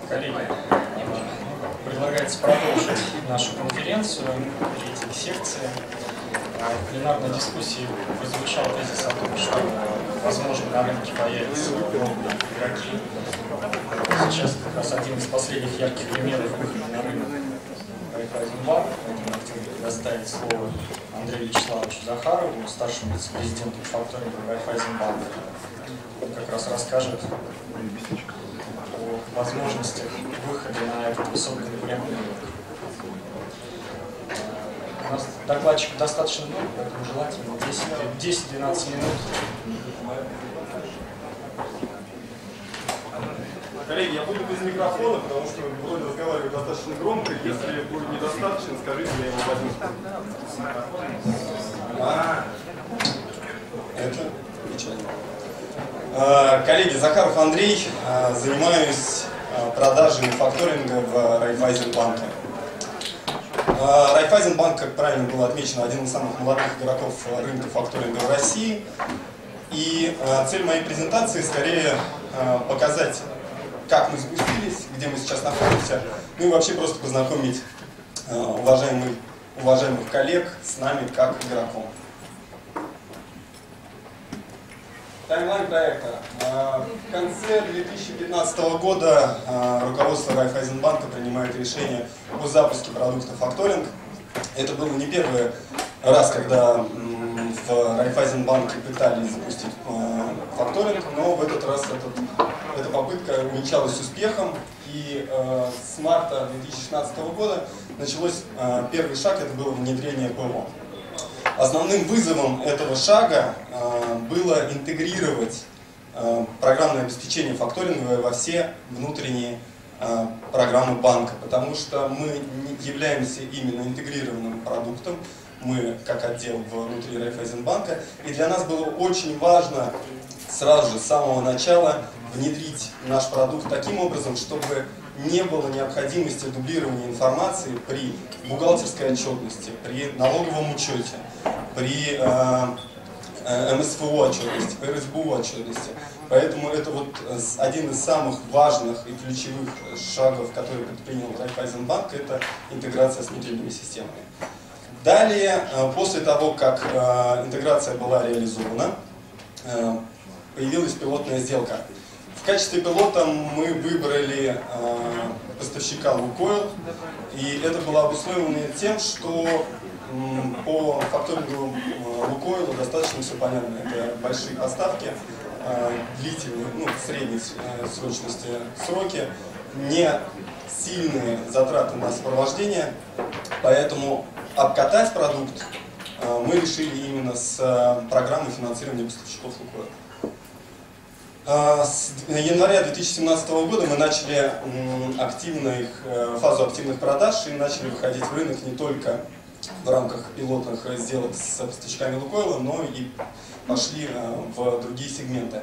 Коллеги, предлагается продолжить нашу конференцию, третьей секции. В пленарной дискуссии прозвучал тезис о том, что, возможно, на рынке появятся новые игроки. Сейчас как раз один из последних ярких примеров выхода на рынок Райффайзенбанк. Поэтому хотел бы предоставить слово Андрею Вячеславовичу Захарову, старшему вице-президенту факторинга Райффайзенбанка. Он как раз расскажет о возможностях выхода на этот высококонкурентный рынок. У нас докладчиков достаточно много, поэтому желательно 10-12 минут. Коллеги, я буду без микрофона, потому что вроде разговариваю достаточно громко. Если будет недостаточно, скажите, я его возьму. Это печально. Коллеги, Захаров Андрей, занимаюсь продажами факторинга в Райффайзенбанке. Райффайзенбанк, как правильно было отмечено, один из самых молодых игроков рынка факторинга в России. И цель моей презентации скорее показать, как мы спустились, где мы сейчас находимся, ну и вообще просто познакомить уважаемых коллег с нами как игроком. Таймлайн проекта. В конце 2015 года руководство Райффайзенбанка принимает решение о запуске продукта факторинг. Это был не первый раз, когда в Райффайзенбанке пытались запустить факторинг, но в этот раз эта попытка увенчалась успехом. И с марта 2016 года началось первый шаг, это было внедрение ПО. Основным вызовом этого шага было интегрировать программное обеспечение факторинга во все внутренние программы банка, потому что мы являемся именно интегрированным продуктом, мы как отдел внутри Райффайзенбанка, и для нас было очень важно сразу же с самого начала внедрить наш продукт таким образом, чтобы не было необходимости дублирования информации при бухгалтерской отчетности, при налоговом учете, при МСФО отчетности, при РСБУ отчетности. Поэтому это вот один из самых важных и ключевых шагов, которые предпринял Райффайзенбанк, это интеграция с внутренними системами. Далее, после того, как интеграция была реализована, появилась пилотная сделка. В качестве пилота мы выбрали поставщика Лукойл, и это было обусловлено тем, что по факторингу Лукойла достаточно все понятно. Это большие поставки, длительные, средней срочности сроки, не сильные затраты на сопровождение, поэтому обкатать продукт мы решили именно с программы финансирования поставщиков Лукойла. С января 2017 года мы начали фазу активных продаж и начали выходить в рынок не только в рамках пилотных сделок с поставщиками Лукойла, но и пошли в другие сегменты.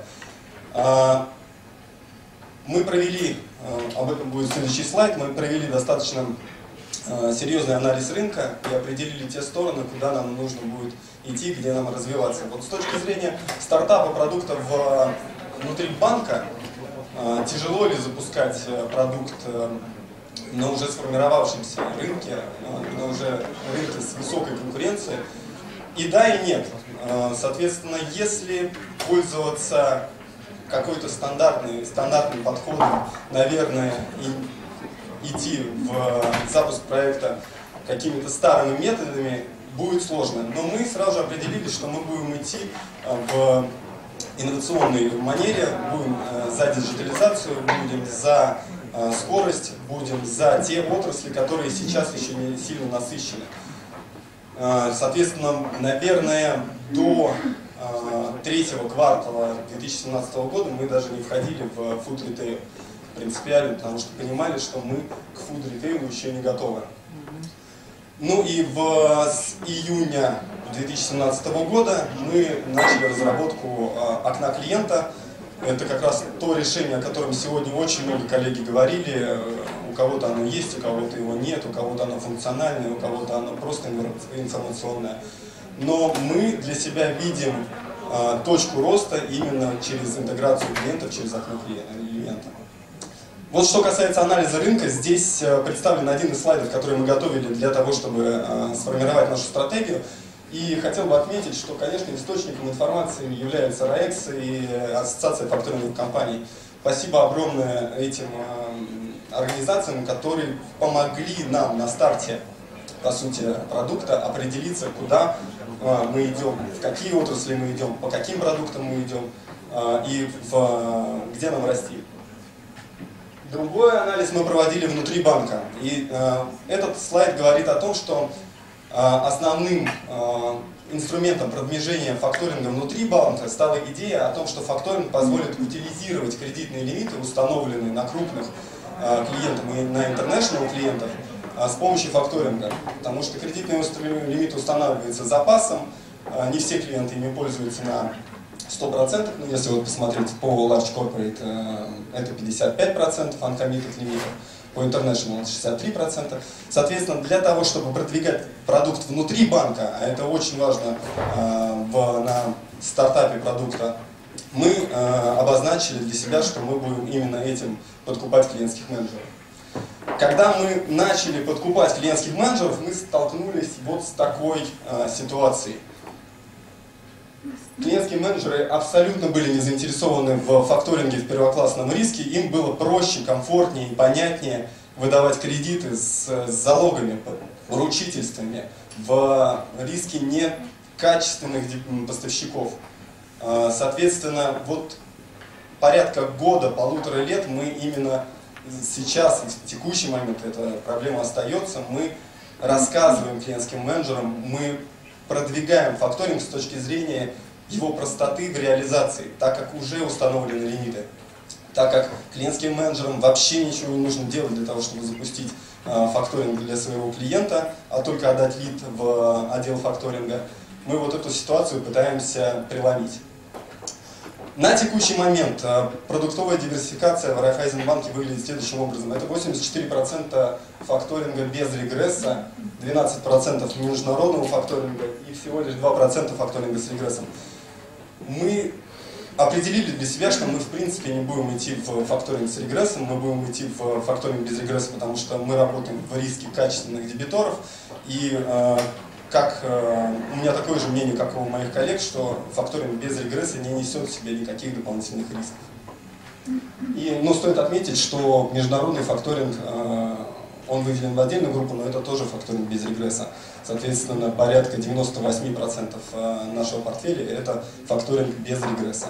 Мы провели, об этом будет следующий слайд, мы провели достаточно серьезный анализ рынка и определили те стороны, куда нам нужно будет идти, где нам развиваться. Вот с точки зрения стартапа продукта внутри банка, тяжело ли запускать продукт на уже сформировавшемся рынке, на уже рынке с высокой конкуренцией? И да, и нет. Соответственно, если пользоваться какой-то стандартным подходом, наверное, идти в запуск проекта какими-то старыми методами будет сложно. Но мы сразу же определили, что мы будем идти в инновационной манере, будем за диджитализацию, будем за скорость, будем за те отрасли, которые сейчас еще не сильно насыщены. Соответственно, наверное, до третьего квартала 2017 года мы даже не входили в food retail принципиально, потому что понимали, что мы к food retail еще не готовы. Ну и с июня 2017 года мы начали разработку окна клиента. Это как раз то решение, о котором сегодня очень много коллеги говорили. У кого-то оно есть, у кого-то его нет, у кого-то оно функциональное, у кого-то оно просто информационное. Но мы для себя видим точку роста именно через интеграцию клиентов, через окно клиента. Вот что касается анализа рынка, здесь представлен один из слайдов, который мы готовили для того, чтобы сформировать нашу стратегию. И хотел бы отметить, что, конечно, источником информации являются RAEX и Ассоциация факторинговых компаний. Спасибо огромное этим организациям, которые помогли нам на старте, по сути, продукта определиться, куда мы идем, в какие отрасли мы идем, по каким продуктам мы идем и где нам расти. Другой анализ мы проводили внутри банка. И этот слайд говорит о том, что основным инструментом продвижения факторинга внутри банка стала идея о том, что факторинг позволит утилизировать кредитные лимиты, установленные на крупных клиентов и на international клиентов, с помощью факторинга. Потому что кредитные лимиты устанавливаются с запасом, не все клиенты ими пользуются на 100%, но если вот посмотреть по Large Corporate, это 55% uncommitted лимитов, по International 63%. Соответственно, для того, чтобы продвигать продукт внутри банка, а это очень важно на стартапе продукта, мы обозначили для себя, что мы будем именно этим подкупать клиентских менеджеров. Когда мы начали подкупать клиентских менеджеров, мы столкнулись вот с такой ситуацией. Клиентские менеджеры абсолютно были не заинтересованы в факторинге в первоклассном риске, им было проще, комфортнее и понятнее выдавать кредиты с залогами, поручительствами в риске некачественных поставщиков. Соответственно, вот порядка года, полутора лет мы именно сейчас, в текущий момент эта проблема остается, мы рассказываем клиентским менеджерам, мы продвигаем факторинг с точки зрения его простоты в реализации, так как уже установлены лимиты, так как клиентским менеджерам вообще ничего не нужно делать для того, чтобы запустить факторинг для своего клиента, а только отдать лид в отдел факторинга, мы вот эту ситуацию пытаемся преломить. На текущий момент продуктовая диверсификация в Райффайзенбанке выглядит следующим образом. Это 84% факторинга без регресса, 12% международного факторинга и всего лишь 2% факторинга с регрессом. Мы определили для себя, что мы в принципе не будем идти в факторинг с регрессом, мы будем идти в факторинг без регресса, потому что мы работаем в риске качественных дебиторов. И у меня такое же мнение, как у моих коллег, что факторинг без регресса не несет в себе никаких дополнительных рисков. Но стоит отметить, что международный факторинг, он выделен в отдельную группу, но это тоже факторинг без регресса. Соответственно, порядка 98% нашего портфеля это факторинг без регресса.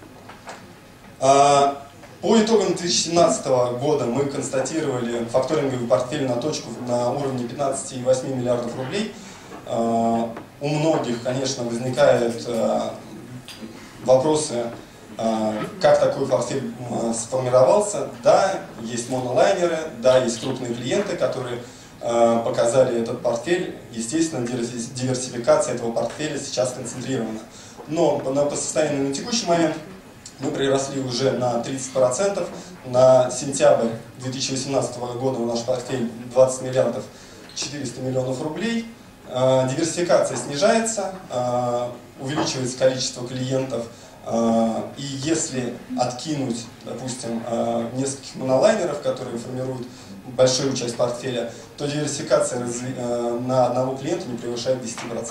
По итогам 2017 года мы констатировали факторинговый портфель на точку на уровне 15,8 миллиардов рублей. У многих, конечно, возникают вопросы, как такой портфель сформировался. Да, есть монолайнеры, да, есть крупные клиенты, которые показали этот портфель. Естественно, диверсификация этого портфеля сейчас концентрирована. Но по состоянию на текущий момент мы приросли уже на 30%. На сентябрь 2018 года наш портфель 20 миллиардов 400 миллионов рублей. Диверсификация снижается, увеличивается количество клиентов. И если откинуть, допустим, нескольких монолайнеров, которые формируют большую часть портфеля, то диверсификация на одного клиента не превышает 10%.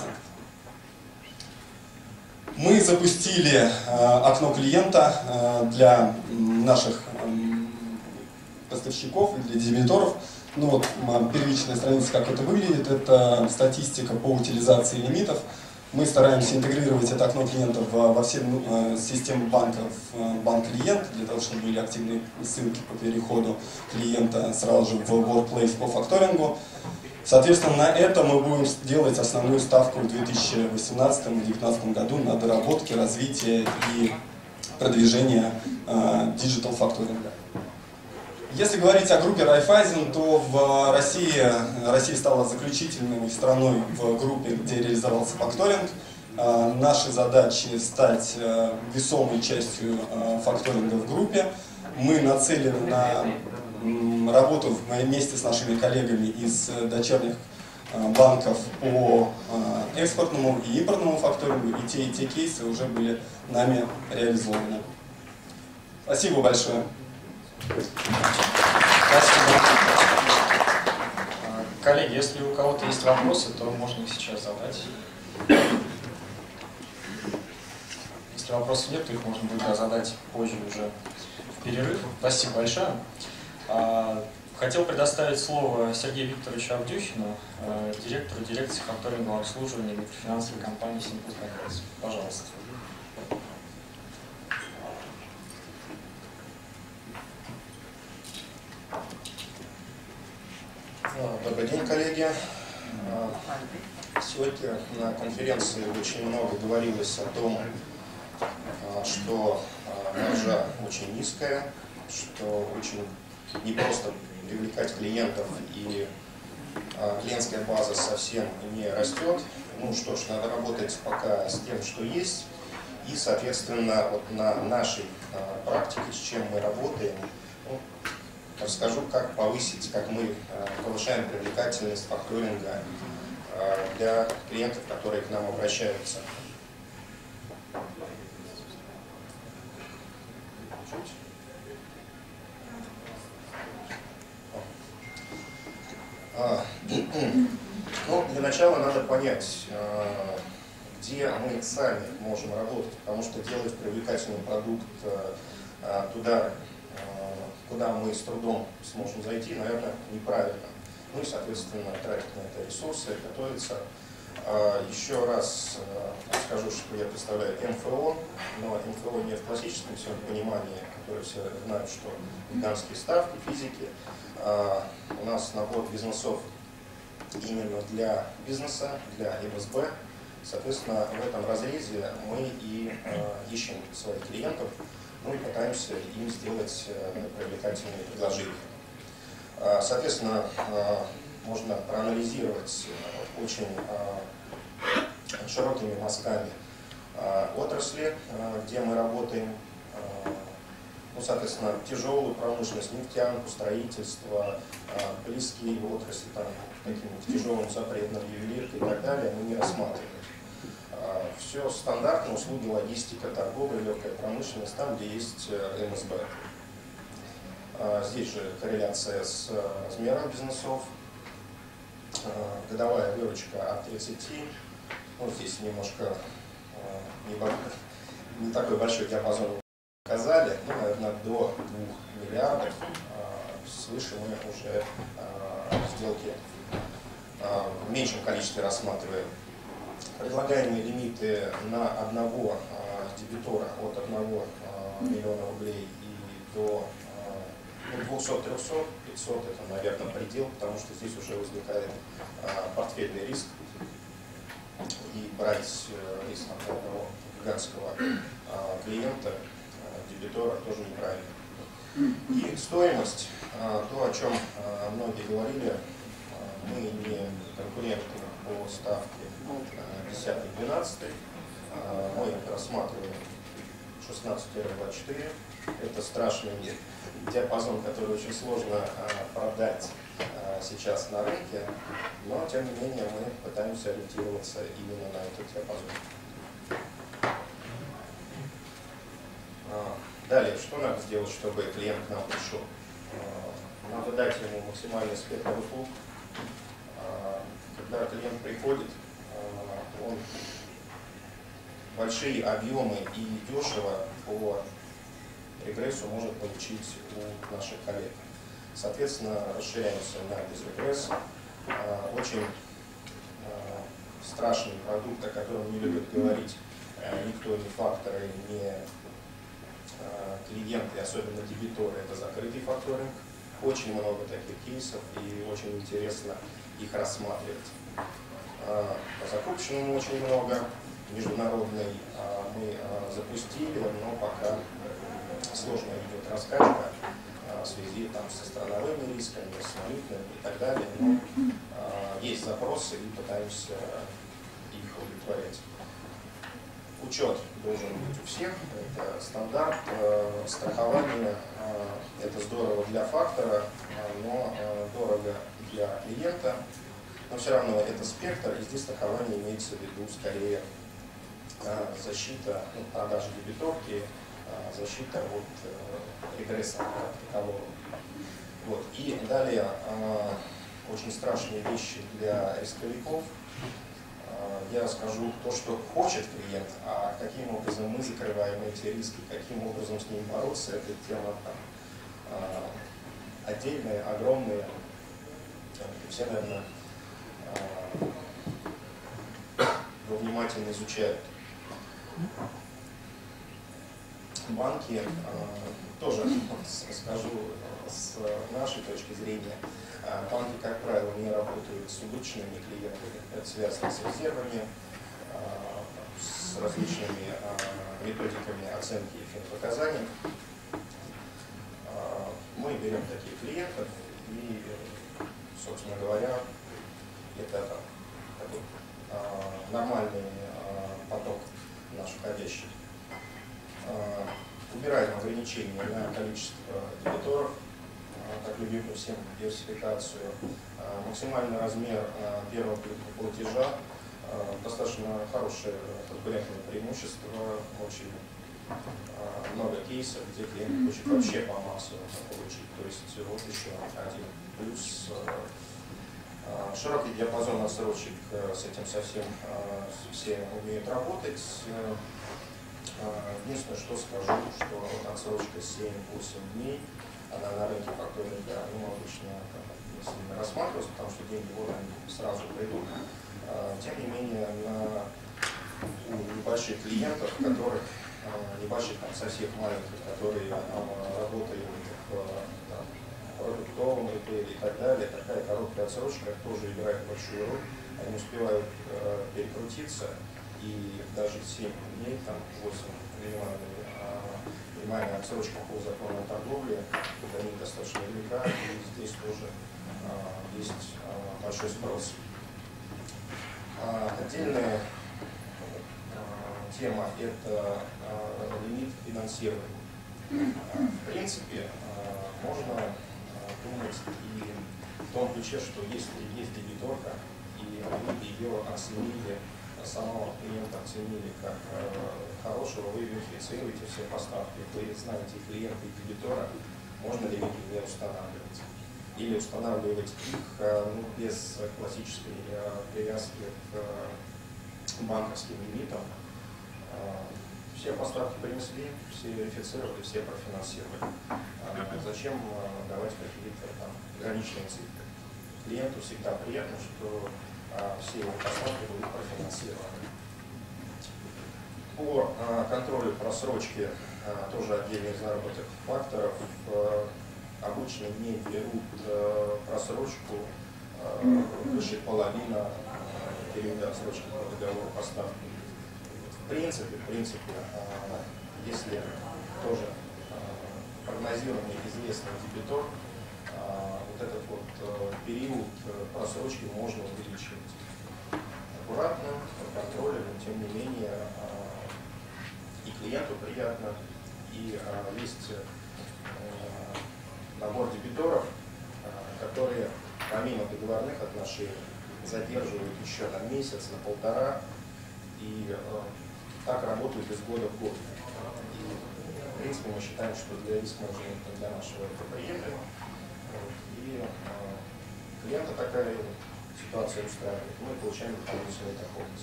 Мы запустили окно клиента для наших поставщиков и для дебиторов. Ну вот первичная страница, как это выглядит, это статистика по утилизации лимитов. Мы стараемся интегрировать это окно клиента во все системы банка в банк-клиент, для того, чтобы были активные ссылки по переходу клиента сразу же в Workplace по факторингу. Соответственно, на это мы будем делать основную ставку в 2018 и 2019 году на доработки, развитие и продвижение диджитал факторинга. Если говорить о группе Райффайзен, то в Россия стала заключительной страной в группе, где реализовался факторинг. Наши задачи стать весомой частью факторинга в группе. Мы нацелены на работу вместе с нашими коллегами из дочерних банков по экспортному и импортному факторингу, и те кейсы уже были нами реализованы. Спасибо большое. Спасибо. Коллеги, если у кого-то есть вопросы, то можно их сейчас задать. Если вопросов нет, то их можно будет задать позже уже в перерыв. Спасибо большое. Хотел предоставить слово Сергею Викторовичу Авдюхину, директору дирекции факторингового обслуживания микрофинансовой компании Simple Finance. Пожалуйста. Добрый день, коллеги. Сегодня на конференции очень много говорилось о том, что маржа очень низкая, что очень непросто привлекать клиентов и клиентская база совсем не растет. Ну что ж, надо работать пока с тем, что есть. И, соответственно, вот на нашей практике, с чем мы работаем, расскажу, как повысить, как мы повышаем привлекательность факторинга для клиентов, которые к нам обращаются. Ну, для начала надо понять, где мы сами можем работать, потому что делать привлекательный продукт туда, куда мы с трудом сможем зайти, наверное, неправильно. Ну и, соответственно, тратить на это ресурсы, готовиться. Еще раз скажу, что я представляю МФО, но МФО не в классическом сегодня понимании, которое все знают, что гигантские ставки, физики. У нас набор бизнесов именно для бизнеса, для МСБ. Соответственно, в этом разрезе мы и ищем своих клиентов, ну и пытаемся им сделать привлекательные предложения. Соответственно, можно проанализировать очень широкими мазками отрасли, где мы работаем. Ну, соответственно, тяжелую промышленность, нефтянку, строительство, близкие отрасли, там, каким-нибудь тяжелым запретным ювелиркой и так далее, мы не рассматриваем. Все стандартно, услуги, логистика, торговля, легкая промышленность, там, где есть МСБ. Здесь же корреляция с размером бизнесов, годовая выручка от 30, ну, здесь немножко не такой большой диапазон показали, ну, наверное, до 2 миллиардов, свыше мы уже сделки в меньшем количестве рассматриваем. Предлагаемые лимиты на одного дебитора от 1 миллиона рублей и до 200, 300, 500 это, наверное, предел, потому что здесь уже возникает портфельный риск. И брать риск на одного гигантского клиента, дебитора, тоже неправильно. И стоимость, то, о чем многие говорили, мы не конкуренты по ставке 10-12, мы рассматриваем 16-24. Это страшный диапазон, который очень сложно продать сейчас на рынке, но тем не менее мы пытаемся ориентироваться именно на этот диапазон. Далее, что надо сделать, чтобы клиент к нам пришел? Надо дать ему максимальный спектр услуг. Когда клиент приходит, он большие объемы и дешево по регрессу может получить у наших коллег. Соответственно, расширяемся на безрегресс. Очень страшный продукт, о котором не любят говорить никто, ни факторы, ни клиенты, особенно дебиторы, это закрытый факторинг. Очень много таких кейсов и очень интересно их рассматривать. По закупочному очень много. Международный мы запустили, но пока сложно идет раскачка в связи там, со страновыми рисками, с валютными и так далее. Но есть запросы и пытаемся их удовлетворять. Учет должен быть у всех, это стандарт. Страхование это здорово для фактора, но дорого для клиента. Но все равно это спектр, и здесь страхование имеется в виду скорее защита, продажи дебиторки, защита от регресса как такового. Вот. И далее очень страшные вещи для рисковиков. Я скажу то, что хочет клиент, а каким образом мы закрываем эти риски, каким образом с ними бороться, это тема отдельная, огромная. Все, наверное, его внимательно изучают. Банки, тоже скажу с нашей точки зрения, банки, как правило, не работают с убыточными клиентами. Это связано с резервами, с различными методиками оценки финпоказаний. Мы берем таких клиентов и, собственно говоря, это такой нормальный поток наш входящий. Убираем ограничения на количество дебиторов, так любимую всем диверсификацию. Максимальный размер первого платежа, достаточно хорошее конкурентное преимущество, очень много кейсов, где клиент хочет вообще по массу получить. То есть вот еще один плюс. Широкий диапазон отсрочек, с этим совсем все умеют работать. Единственное, что скажу, что отсрочка 7-8 дней, она на рынке факторинга обычно не рассматривается, потому что деньги вот они сразу придут. Тем не менее, у небольших клиентов, которых небольших, там, совсем маленьких, которые работают в продуктовом ритейле и так далее, такая короткая отсрочка тоже играет большую роль. Они успевают перекрутиться, и даже 7 дней, там 8 минимальная отсрочка по закону торговли, для них достаточно велика, и здесь тоже есть большой спрос. Отдельная тема – это лимит финансирования. В принципе, можно думать и в том ключе, что если есть дебиторка, и ее оценили, самого клиента оценили как хорошего, вы верифицируете все поставки, вы знаете клиента и дебитора, можно лимиты не устанавливать. Или устанавливать их без классической привязки к банковским лимитам. Все поставки принесли, все верифицировали, все профинансировали. Зачем давать какие-то граничные цифры? Клиенту всегда приятно, что все его поставки будут профинансированы. По контролю просрочки тоже отдельный из заработок факторов. Обычно не берут просрочку выше половины периода отсрочки по договору поставки. В принципе, если тоже прогнозированный известный дебитор, вот этот вот период просрочки можно увеличивать. Аккуратно, по контролю, но тем не менее и клиенту приятно, и есть набор дебиторов, которые помимо договорных отношений задерживают еще на месяц, на полтора, и так работают из года в год. И, в принципе, мы считаем, что для риск-менеджмента для нашего это приемлемо. И клиента такая ситуация устраивает. Мы получаем дополнительную доходность.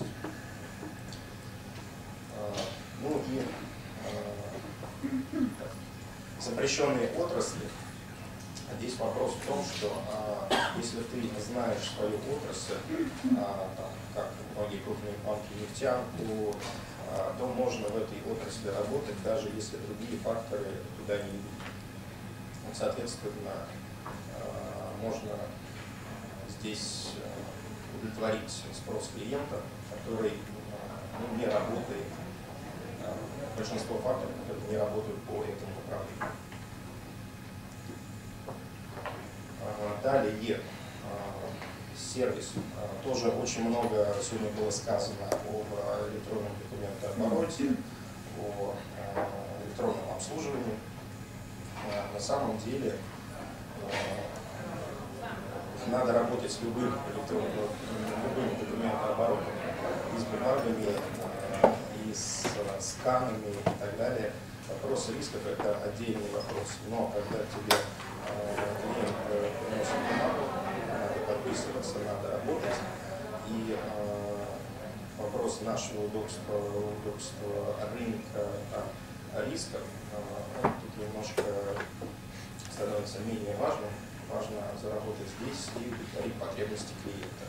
Ну и запрещенные отрасли. Здесь вопрос в том, что если ты знаешь свою отрасль, как многие крупные банки нефтянку, то можно в этой отрасли работать, даже если другие факторы туда не идут. Соответственно, можно здесь удовлетворить спрос клиента, который не работает, большинство факторов, которые не работают по этому направлению. Далее сервис. Тоже очень много сегодня было сказано об электронном документообороте, о электронном обслуживании. На самом деле надо работать с любым документооборотом, и с бумагами, и с сканами и так далее. Вопрос рисков – это отдельный вопрос. Но когда тебе клиент приносит бумагу, надо подписываться, надо работать. И вопрос нашего удобства рынка рисков тут немножко становится менее важным. Важно заработать здесь и удовлетворить потребности клиента.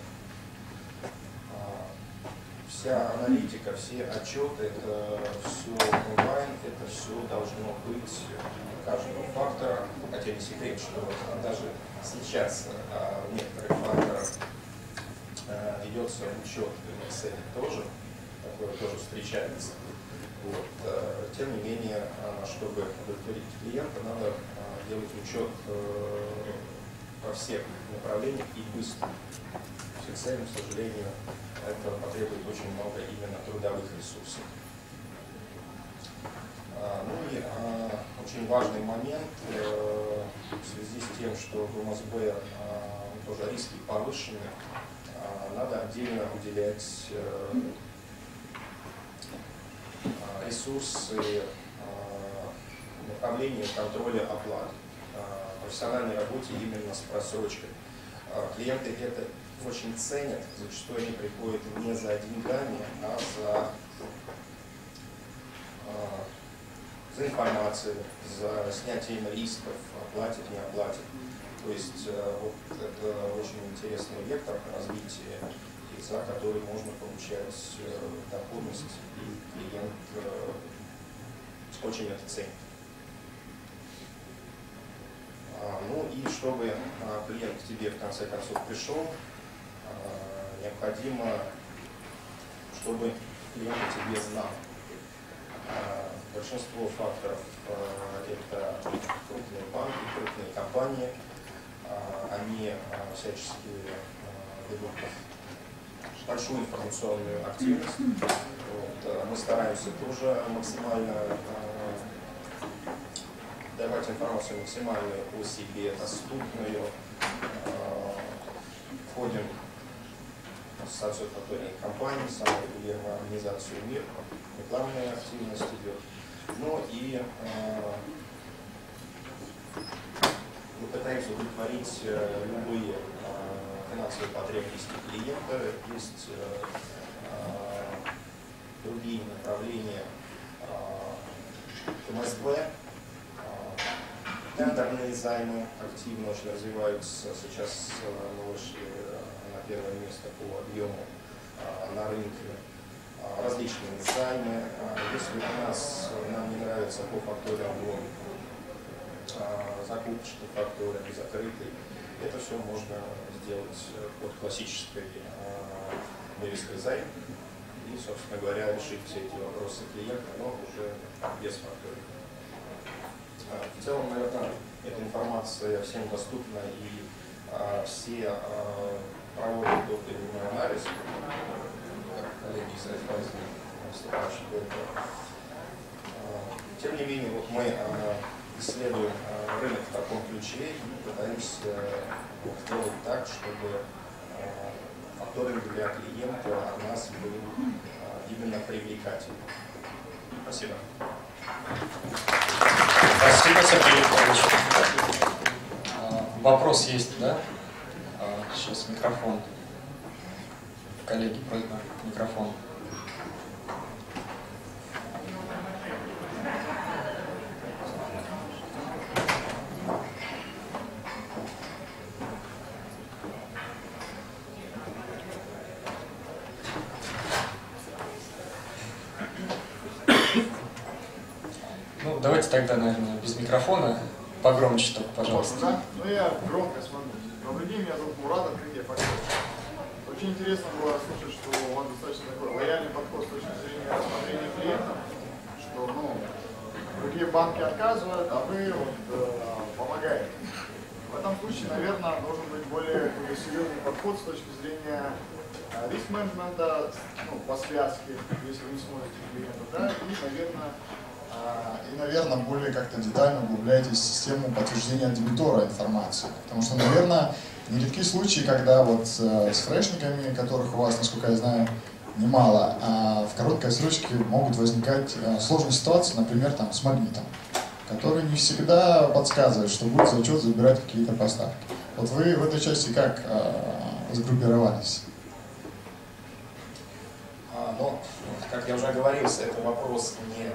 Вся аналитика, все отчеты, это все онлайн, это все должно быть каждого фактора. Хотя не секрет, что даже сейчас некоторых факторов ведется учет в Excel тоже, такое тоже встречается. Вот. Тем не менее, чтобы удовлетворить клиента, надо делать учет во всех направлениях и быстро. В Excel, к сожалению, это потребует очень много именно трудовых ресурсов. Ну и очень важный момент в связи с тем, что в МСБ тоже риски повышены, надо отдельно уделять ресурсы направлению контроля оплаты, профессиональной работе именно с просрочкой. Клиенты это очень ценят, зачастую они приходят не за деньгами, а за информацией, за снятием рисков, оплатит, не оплатит. То есть вот это очень интересный вектор развития, за который можно получать доходность, и клиент очень это ценит. Ну и чтобы клиент к тебе в конце концов пришел, необходимо, чтобы клиент о тебе знал. Большинство факторов это крупные банки, крупные компании, они всячески ведут большую информационную активность. Вот, мы стараемся тоже максимально давать информацию максимально о себе доступную. Входим в ассоциацию факторинговых компаний, самую регулярную организацию МИР, рекламная активность идет. Ну и мы пытаемся удовлетворить любые финансовые потребности клиента. Есть другие направления МСБ. Тендерные займы активно очень развиваются. Сейчас мы вышли на первое место по объему на рынке. Различные займы. Если нам не нравится по факторингу закупочный факторинг, закрытый, это все можно сделать под классической вывеской займ и, собственно говоря, решить все эти вопросы клиента, но уже без факторинга. В целом, наверное, эта информация всем доступна, и все проводят дополнительный анализ, как коллеги из Райфайзена выступающие до этого. Тем не менее, вот мы исследуем рынок в таком ключе и пытаемся сделать так, чтобы факторинг для клиента от нас был именно привлекательным. Спасибо. Спасибо, Сергей Павлович. Вопрос есть, да? Сейчас микрофон. Коллеги, просьба, микрофон. Ну, давайте тогда, наверное, без микрофона. Погромче только, пожалуйста. Да? Ну, я громко смогу. Добрый день, меня зовут Мурат, открытие фактов. Очень интересно было слушать, что у вас достаточно такой лояльный подход с точки зрения рассмотрения клиентов, что, ну, другие банки отказывают, а вы вот, помогаете. В этом случае, наверное, должен быть более серьезный подход с точки зрения риск-менеджмента, ну, по связке, если вы не смотрите клиента, да, и, наверное, более как-то детально углубляетесь в систему подтверждения дебитора информации. Потому что, наверное, нередки случаи, когда вот с фрешниками, которых у вас, насколько я знаю, немало, а в короткой срочке могут возникать сложные ситуации, например, там, с магнитом, который не всегда подсказывает, что будет зачет забирать какие-то поставки. Вот вы в этой части как сгруппировались? Ну, как я уже говорил, это вопрос не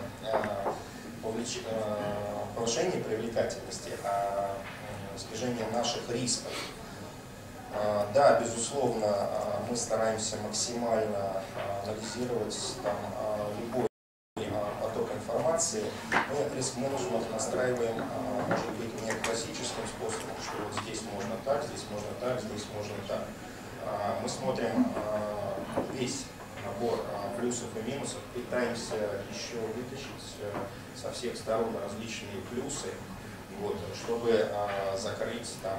повышения привлекательности, а снижения наших рисков. Да, безусловно, мы стараемся максимально анализировать там, любой поток информации. Мы риск-менеджмент настраиваем, может быть, не классическим способом, что вот здесь можно так, здесь можно так, здесь можно так. Мы смотрим весь набор плюсов и минусов, пытаемся еще вытащить со всех сторон различные плюсы, вот, чтобы закрыть там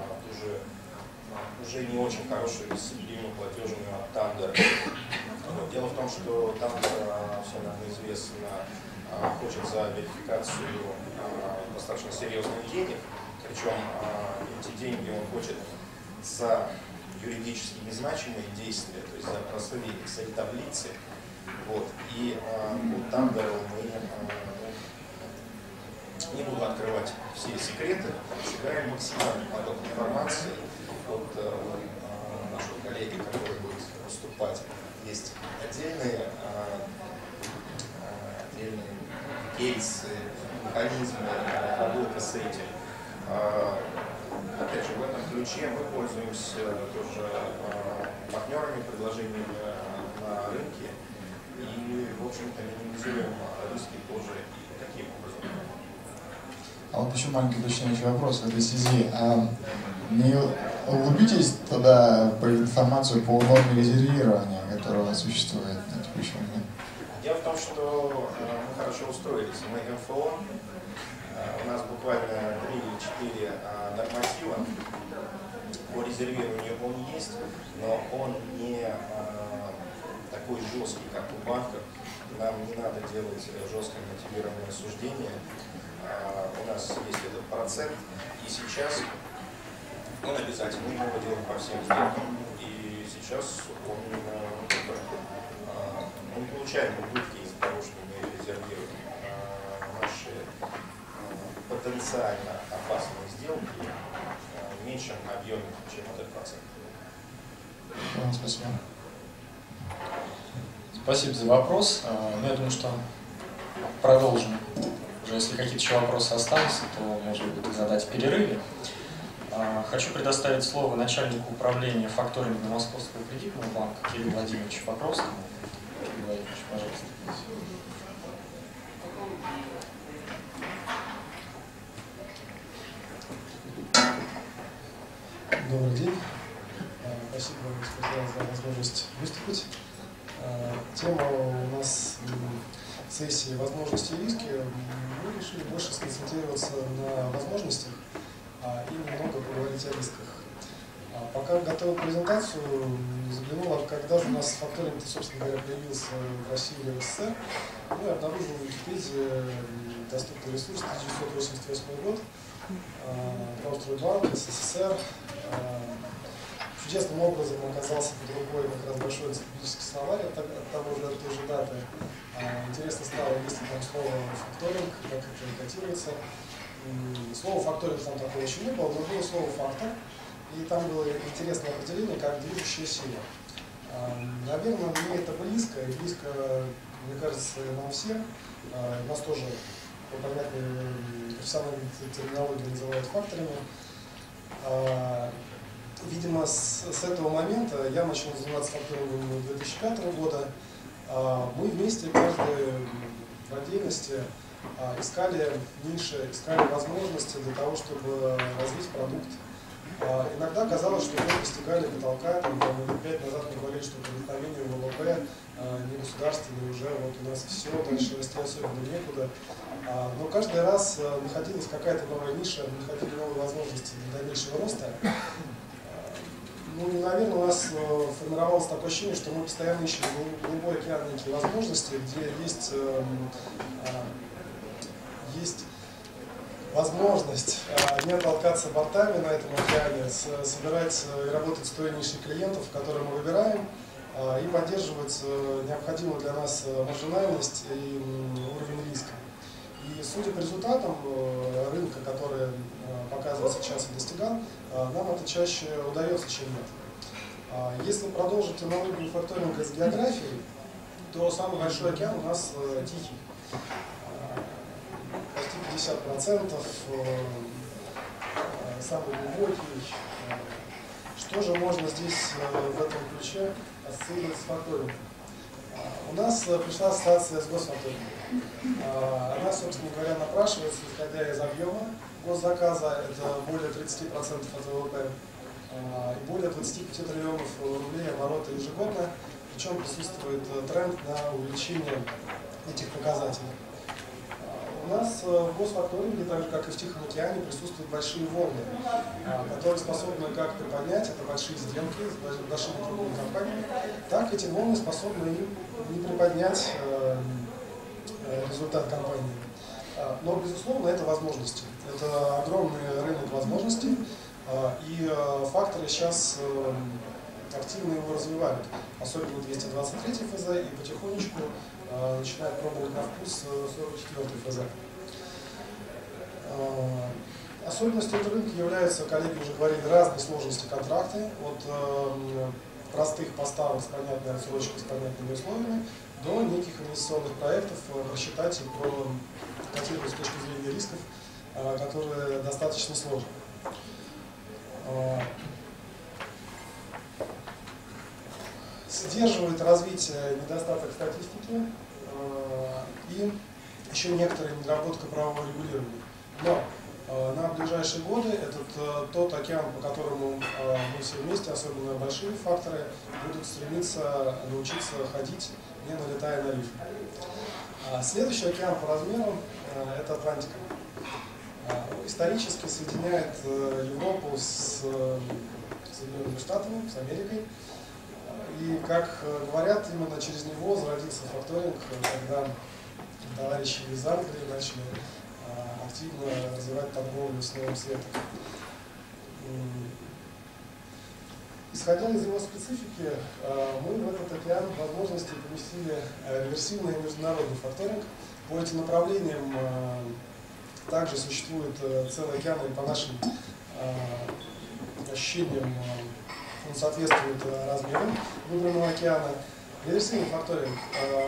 уже не очень хорошую дисциплину платежную от Thunder. Дело в том, что Thunder, всем нам известно, хочет за верификацию достаточно серьезных денег, причем эти деньги он хочет за юридически незначимые действия, то есть за просмотрение Excel-таблицы. Вот. И у Thunder мы не буду открывать все секреты, собираем максимальный поток информации от нашего коллеги, который будет выступать. Есть отдельные кейсы, механизмы работы с этим. Опять же, в этом ключе мы пользуемся тоже партнерами, предложениями на рынке и, в общем-то, минимизируем риски тоже и таким образом. А вот еще маленький уточняющий вопрос в этой связи. Не углубитесь тогда по информацию по норме резервирования, которая существует на текущий момент? Дело в том, что мы хорошо устроились. Мы МФО, у нас буквально 3 или 4 норматива. По резервированию он есть, но он не такой жесткий, как у банков. Нам не надо делать жесткое мотивированное суждение. У нас есть этот процент, и сейчас он обязательно, мы его делаем по всем сделкам, и сейчас мы не получаем убытки из-за того, что мы резервируем наши потенциально опасные сделки в меньшем объеме, чем этот процент. Спасибо. Спасибо за вопрос. Я думаю, что продолжим. Уже если какие-то еще вопросы останутся, то можно будет их задать в перерыве. Хочу предоставить слово начальнику управления факторинга Московского кредитного банка Кириллу Владимировичу Покровскому. Кирилл Владимирович, пожалуйста. Добрый день. Спасибо, господа, за возможность выступить. Тема у нас сессии «Возможности и риски». Мы решили больше сконцентрироваться на возможностях и немного поговорить о рисках. Пока готовил презентацию, заглянула, когда же у нас факторинг, собственно говоря, появился в России и в СССР. Ну и обнаружил в Википедии доступный ресурс 1988 год. Промстройбанк, СССР. Чудесным образом оказался под рукой как раз большой энциклопедический словарь от той же даты. Интересно стало, есть ли там слово «факторинг», как это котируется. Слова «факторинг» там такого еще не было, но было слово «фактор». И там было интересное определение как движущая сила. Наверное, мне это близко, и близко, мне кажется, нам всем. Нас тоже по понятной профессиональной терминологии называют факторами. Видимо, с этого момента я начал заниматься факторингом 2005 года. Мы вместе, каждый в отдельности, искали ниши, искали возможности для того, чтобы развить продукт. Иногда казалось, что мы достигали потолка, там, 5 назад мы говорили, что проникновение в ВВП не государственное, уже вот у нас все, дальше расти особенно некуда. Но каждый раз находилась какая-то новая ниша, находили новые возможности для дальнейшего роста. Ну, наверное, у нас формировалось такое ощущение, что мы постоянно ищем голубой океан некие возможности, где есть возможность не оттолкаться бортами на этом океане, собирать и работать с той нишей клиентов, которые мы выбираем, и поддерживать необходимую для нас маржинальность и уровень риска. И судя по результатам рынка, который показывает сейчас и достигал, нам это чаще удается, чем нет. Если продолжить аналогию факторинга с географией, то самый большой океан у нас Тихий. Почти 50%, самый глубокий. Что же можно здесь в этом ключе ассоциировать с факторингом? У нас пришла ассоциация с госфакторингом. Она, собственно говоря, напрашивается, исходя из объема госзаказа, это более 30% от ВВП, и более 25 триллионов рублей оборота ежегодно, причем присутствует тренд на увеличение этих показателей. У нас в госфакторинге, так же как и в Тихом океане, присутствуют большие волны, которые способны как приподнять, это большие сделки с большими крупными компаниями, так эти волны способны и не приподнять результат компании. Но, безусловно, это возможности. Это огромный рынок возможностей, и факторы сейчас активно его развивают, особенно 223 ФЗ, и потихонечку начинает пробовать на вкус 44 ФЗ. Особенностью этого рынка являются, коллеги уже говорили, разные сложности контракта, от простых поставок с понятной отсрочкой, с понятными условиями, до неких инвестиционных проектов, рассчитать и проконтролировать с точки зрения рисков, которые достаточно сложны. Сдерживает развитие недостаток статистики и еще некоторая недоработка правового регулирования. Но на ближайшие годы этот тот океан, по которому мы все вместе, особенно большие факторы, будут стремиться научиться ходить, не налетая на рифы. Следующий океан по размеру – это Атлантика. Исторически соединяет Европу с Соединенными Штатами, с Америкой. И, как говорят, именно через него зародился факторинг, когда товарищи из Англии начали активно развивать торговлю с новым светом. Исходя из его специфики, мы в этот океан возможности поместили реверсивный и международный факторинг. По этим направлениям также существует целый океан, и по нашим ощущениям он соответствует размерам выбранного океана. Реверсивный факторинг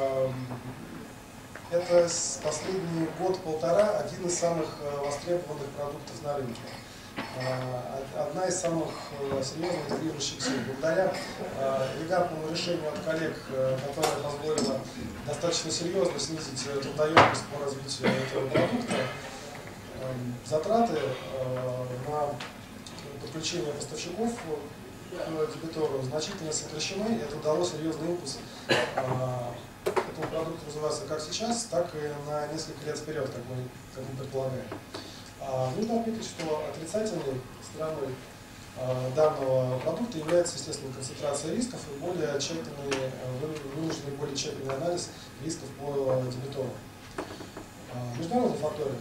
– это последний год-полтора один из самых востребованных продуктов на рынке. Одна из самых серьезных движущих сил. Благодаря элегантному решению от коллег, которое позволило достаточно серьезно снизить трудоемкость по развитию этого продукта, затраты на подключение поставщиков к дебитору значительно сокращены, и это дало серьезный импульс этому продукту развиваться как сейчас, так и на несколько лет вперед, как мы предполагаем. Нужно отметить, что отрицательной стороной данного продукта является, естественно, концентрация рисков и более тщательный, вынужденный более тщательный анализ рисков по дебитору. Международный факторинг.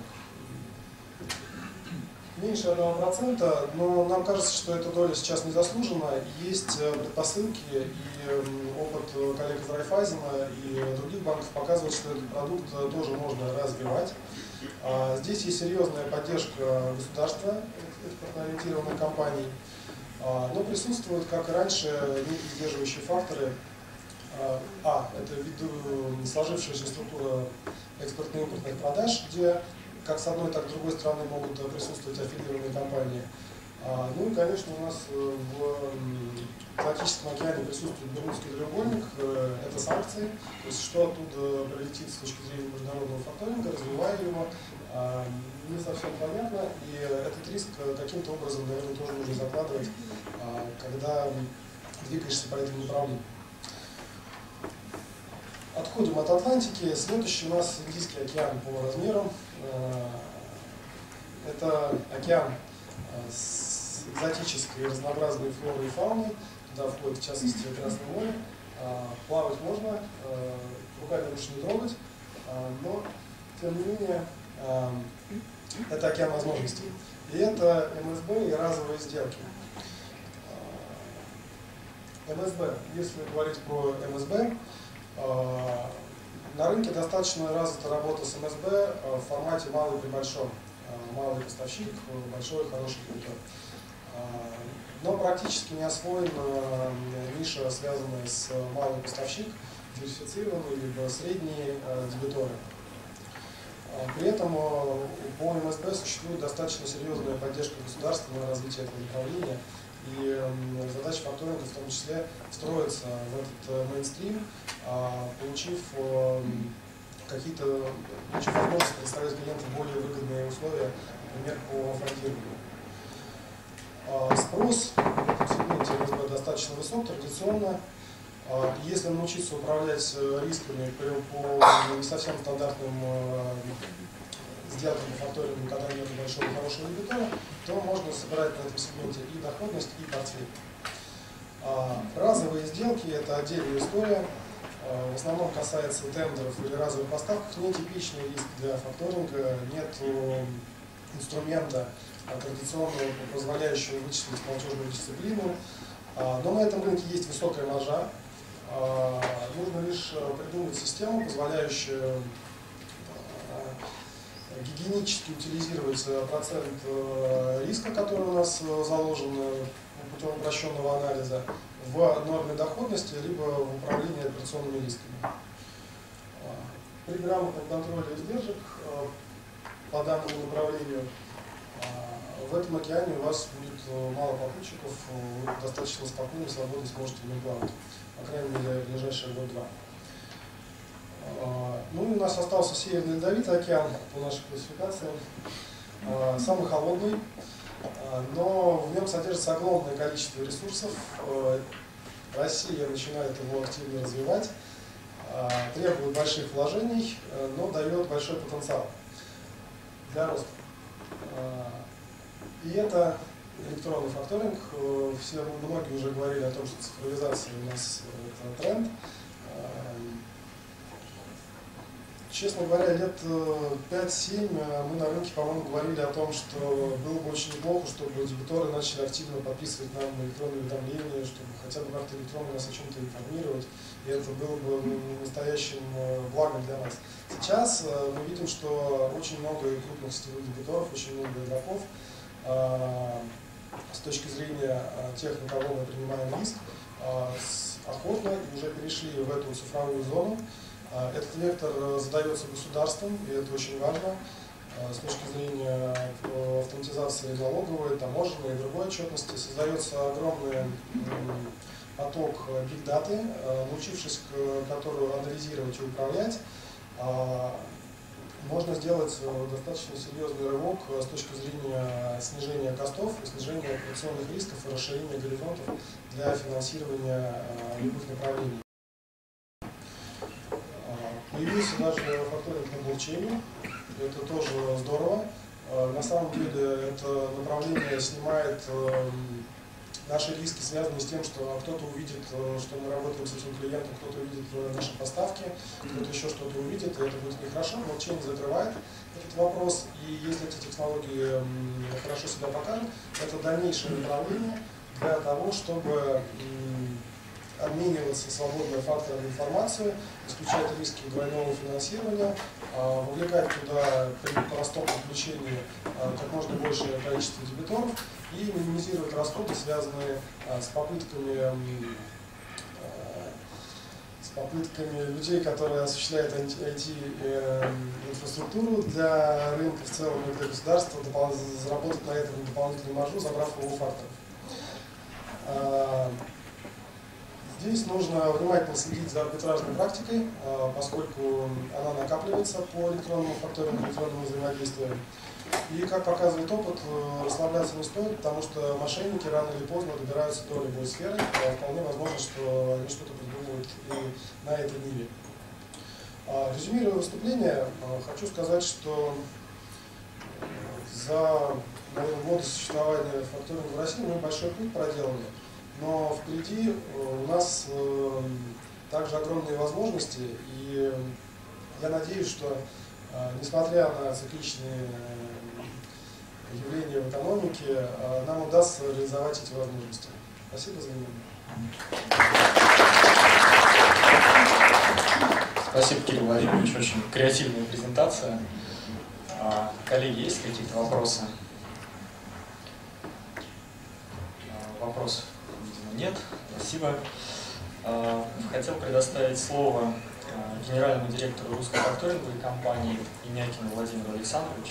Меньше 1%, но нам кажется, что эта доля сейчас незаслужена. Есть предпосылки, и опыт коллег из Райфайзена и других банков показывает, что этот продукт тоже можно развивать. Здесь есть серьезная поддержка государства, экспортно-ориентированных компаний, но присутствуют, как и раньше, некие сдерживающие факторы. Это ввиду сложившаяся структура экспортно-импортных продаж, где как с одной, так и с другой стороны могут присутствовать аффилированные компании. Ну и, конечно, у нас в Атлантическом океане присутствует Бермудский треугольник, это санкции, то есть что оттуда прилетит с точки зрения международного факторинга, развивая его, не совсем понятно, и этот риск каким-то образом, наверное, тоже нужно закладывать, когда двигаешься по этому направлению. Отходим от Атлантики. Следующий у нас Индийский океан по размерам. Это океан с экзотической и разнообразной флорой и фауной. Туда входит, в частности, Красное море. Плавать можно, руками лучше не трогать, но, тем не менее, это океан возможностей. И это МСБ и разовые сделки. МСБ. Если говорить про МСБ, на рынке достаточно развита работа с МСБ в формате малый при большом. Малый поставщик, большой хороший кредитор. Но практически не освоена ниша, связанная с малый поставщик, диверсифицированный, либо средние дебиторы. При этом по МСБ существует достаточно серьезная поддержка государства на развитие этого направления. И задача факторинга в том числе встроиться в этот мейнстрим, получив возможность предоставить клиентам более выгодные условия, например, по фондированию. Спрос в этом сегменте МСБ достаточно высок, традиционно. Если научиться управлять рисками по не совсем стандартным сделкам по факторингу, когда нет большого хорошего дебитора, то можно собирать на этом сегменте и доходность, и портфель. Разовые сделки – это отдельная история. В основном касается тендеров или разовых поставок. Нетипичный риск для факторинга, нет инструмента традиционного, позволяющего вычислить платежную дисциплину. Но на этом рынке есть высокая маржа. Нужно лишь придумать систему, позволяющую гигиенически утилизировать процент риска, который у нас заложен путем упрощенного анализа, в норме доходности, либо в управлении операционными рисками. При грамотном контроле издержек по данному направлению в этом океане у вас будет мало попутчиков, вы достаточно спокойно, свободно сможете в нем плавать, по крайней мере, в ближайшие год-два. Ну и у нас остался Северный Ледовитый океан по нашей классификации, самый холодный, но в нем содержится огромное количество ресурсов. Россия начинает его активно развивать, требует больших вложений, но дает большой потенциал для роста. И это электронный факторинг. Многие уже говорили о том, что цифровизация у нас это тренд. Честно говоря, лет 5-7 мы на рынке, по-моему, говорили о том, что было бы очень неплохо, чтобы дебиторы начали активно подписывать нам электронные уведомления, чтобы хотя бы как-то электронно нас о чем-то информировать, и это было бы настоящим благом для нас. Сейчас мы видим, что очень много крупных сетевых дебиторов, очень много игроков с точки зрения тех, на кого мы принимаем риск, охотно уже перешли в эту цифровую зону. Этот вектор задается государством, и это очень важно с точки зрения автоматизации налоговой, таможенной и другой отчетности. Создается огромный поток биг-даты, научившись которую анализировать и управлять, можно сделать достаточно серьезный рывок с точки зрения снижения костов, снижения операционных рисков и расширения горизонтов для финансирования любых направлений. Появился даже факторинг на блокчейне, это тоже здорово. На самом деле это направление снимает наши риски, связанные с тем, что кто-то увидит, что мы работаем с этим клиентом, кто-то увидит наши поставки, кто-то еще что-то увидит, и это будет нехорошо. Блокчейн закрывает этот вопрос, и если эти технологии хорошо себя покажут, это дальнейшее направление для того, чтобы обмениваться свободно факторами информацию, исключать риски двойного финансирования, вовлекать туда при простом подключении как можно большее количество дебиторов и минимизировать расходы, связанные с попытками людей, которые осуществляют IT-инфраструктуру для рынка в целом и для государства, заработать на этом дополнительную маржу, забрав его факторов. Здесь нужно внимательно следить за арбитражной практикой, поскольку она накапливается по электронному факторингу, электронному взаимодействию. И, как показывает опыт, расслабляться не стоит, потому что мошенники рано или поздно добираются до любой сферы. Вполне возможно, что они что-то придумывают и на этой ниве. Резюмируя выступление, хочу сказать, что за годы существования факторинга в России мы большой путь проделали. Но впереди у нас также огромные возможности, и я надеюсь, что несмотря на цикличные явления в экономике, нам удастся реализовать эти возможности. Спасибо за внимание. Спасибо, Кирилл Владимирович, очень креативная презентация. Коллеги, есть какие-то вопросы? Вопросов, видимо, нет. Спасибо. Хотел предоставить слово генеральному директору русской факторинговой компании Имякину Владимиру Александровичу.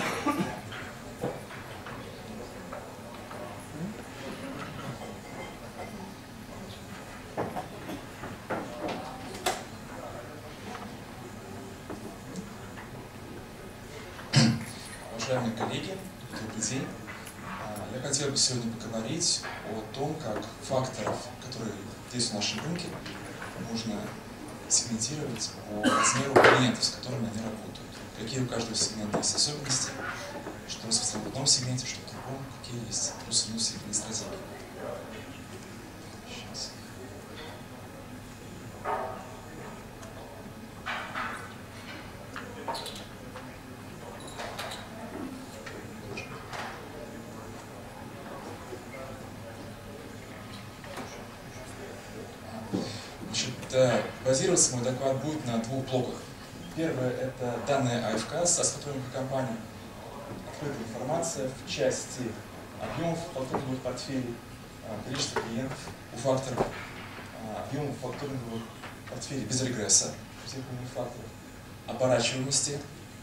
Уважаемые коллеги, добрый день. Я хотел бы сегодня поговорить о том, как факторов, которые есть в нашем рынке, можно сегментировать по размеру клиентов, с которыми они работают. Какие у каждого сегмента есть особенности, что распространено в одном сегменте, что в другом, какие есть плюсы и минусы их стратегии. Сейчас. Базироваться мой доклад будет на двух блоках. Первое – это данные АФК с факторинговой компанией, открытая информация в части объемов факторинговых портфелей, количество клиентов у факторов, объемов факторинговых портфелей без регресса у тех или иных факторов, оборачиваемости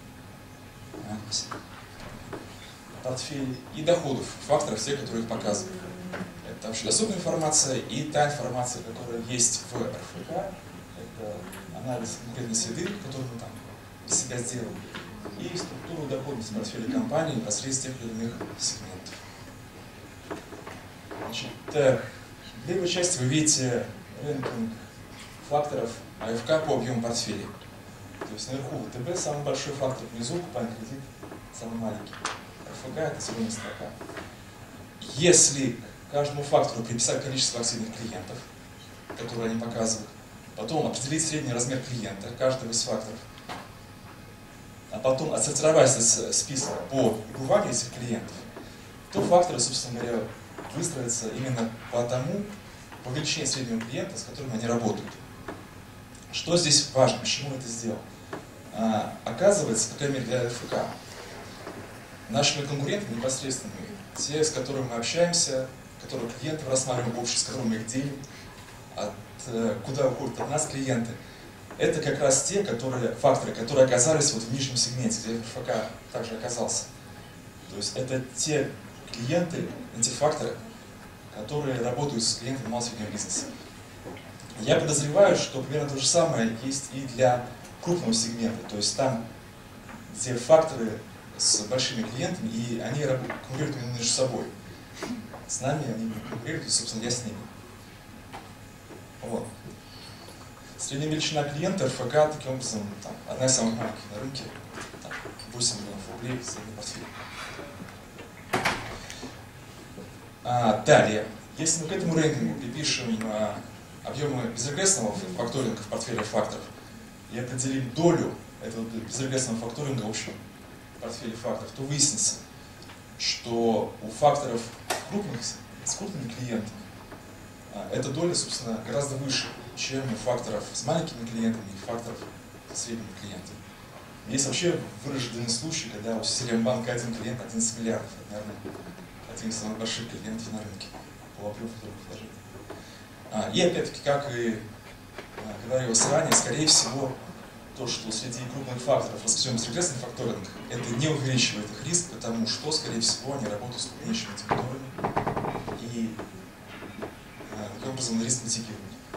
портфелей и доходов факторов, все, которые их показывают. Это вообще доступная информация и та информация, которая есть в РФК, это анализ конкретной среды, которую мы там для себя сделали, и структуру доходности портфеля компании посредством тех или иных сегментов. Значит, в левой части вы видите рэнкинг факторов АФК по объему портфелей. То есть наверху ВТБ самый большой фактор, внизу купальный кредит самый маленький. РФК это зеленая строка. Если каждому фактору приписать количество активных клиентов, которые они показывают, потом определить средний размер клиента каждого из факторов, а потом отсортировать этот список по бумаге этих клиентов, то факторы, собственно говоря, выстроятся именно по величине среднего клиента, с которым они работают. Что здесь важно, почему это сделал? Оказывается, по крайней мере для РФК, нашими конкурентами непосредственными, те, с которыми мы общаемся, которые клиентов рассматриваем в обществе, с которыми мы их делим, куда уходят от нас клиенты, это как раз те факторы, которые оказались вот в нижнем сегменте, где РФК также оказался. То есть это те клиенты, эти факторы, которые работают с клиентами малого и среднего бизнеса. Я подозреваю, что примерно то же самое есть и для крупного сегмента, то есть там, где факторы с большими клиентами, и они конкурируют между собой. С нами они конкурируют, и, собственно, я с ними. Вот. Средняя величина клиента РФК, таким образом, одна из самых маленьких на рынке, 8 миллионов рублей в среднем портфеле. Далее, если мы к этому рейтингу припишем объемы безрегрессного факторинга в портфеле факторов и определим долю этого безрегрессного факторинга в общем портфеле факторов, то выяснится, что у факторов с крупными клиентами эта доля, собственно, гораздо выше, чем у факторов с маленькими клиентами и факторов с средними клиентами. Есть вообще выраженный случай, когда у Ситибанка один клиент 11 миллиардов. Это, наверное, один из самых больших клиентов на рынке по объему факторинговых вложений. И опять-таки, как и говорилось ранее, скорее всего, то, что среди крупных факторов раскрепощен безрегрессный факторинг, это не увеличивает их риск, потому что, скорее всего, они работают с крупнейшими дебиторами и таким образом риск митигируют.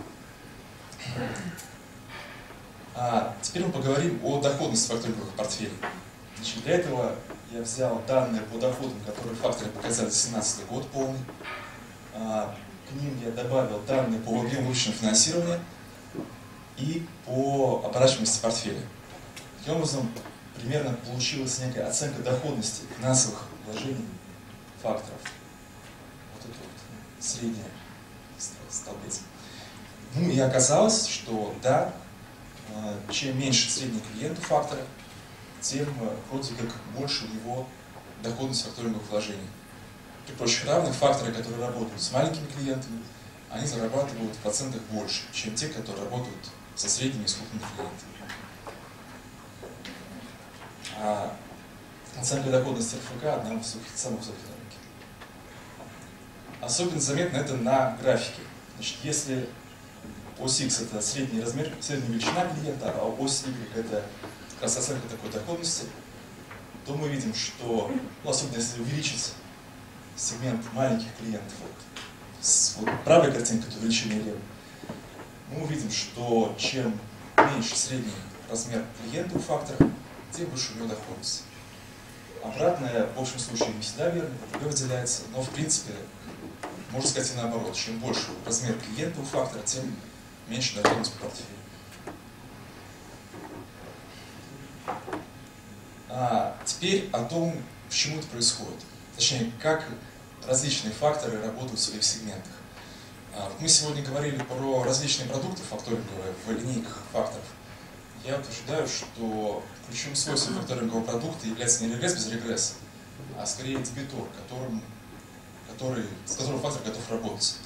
Теперь мы поговорим о доходности факторинговых портфелей. Значит, для этого я взял данные по доходам, которые факторы показали за 2017 год полный. К ним я добавил данные по объему личного финансирования и по оборачиваемости портфеля. Таким образом, примерно получилась некая оценка доходности финансовых вложений факторов. Вот это вот средняя столбец. Ну и оказалось, что да, чем меньше средний клиент у фактора, тем вроде как больше у него доходность факторинговых вложений. при прочих равных факторы, которые работают с маленькими клиентами, они зарабатывают в процентах больше, чем те, которые работают со средними и с крупными клиентами. А оценка доходности РФК одна из самых высоких на рынке. Особенно заметно это на графике. Значит, если ось X это средний размер, средняя величина клиента, а ось Y это как раз оценка такой доходности, то мы видим, что, ну, особенно если увеличить сегмент маленьких клиентов, вот правая картинка, то величина левая, мы увидим, что чем меньше средний размер клиента у фактора, тем выше у него доходность. Обратное, в общем случае, не всегда верно, ВТБ выделяется, но в принципе, можно сказать и наоборот, чем больше размер клиента у фактора, тем меньше доходность по портфелю. А теперь о том, почему это происходит. Точнее, как различные факторы работают в своих сегментах. Мы сегодня говорили про различные продукты факторинговые в линейках факторов. Я утверждаю, что ключевым свойством факторингового продукта является не регресс без регресса, а скорее дебитор, с которым фактор готов работать.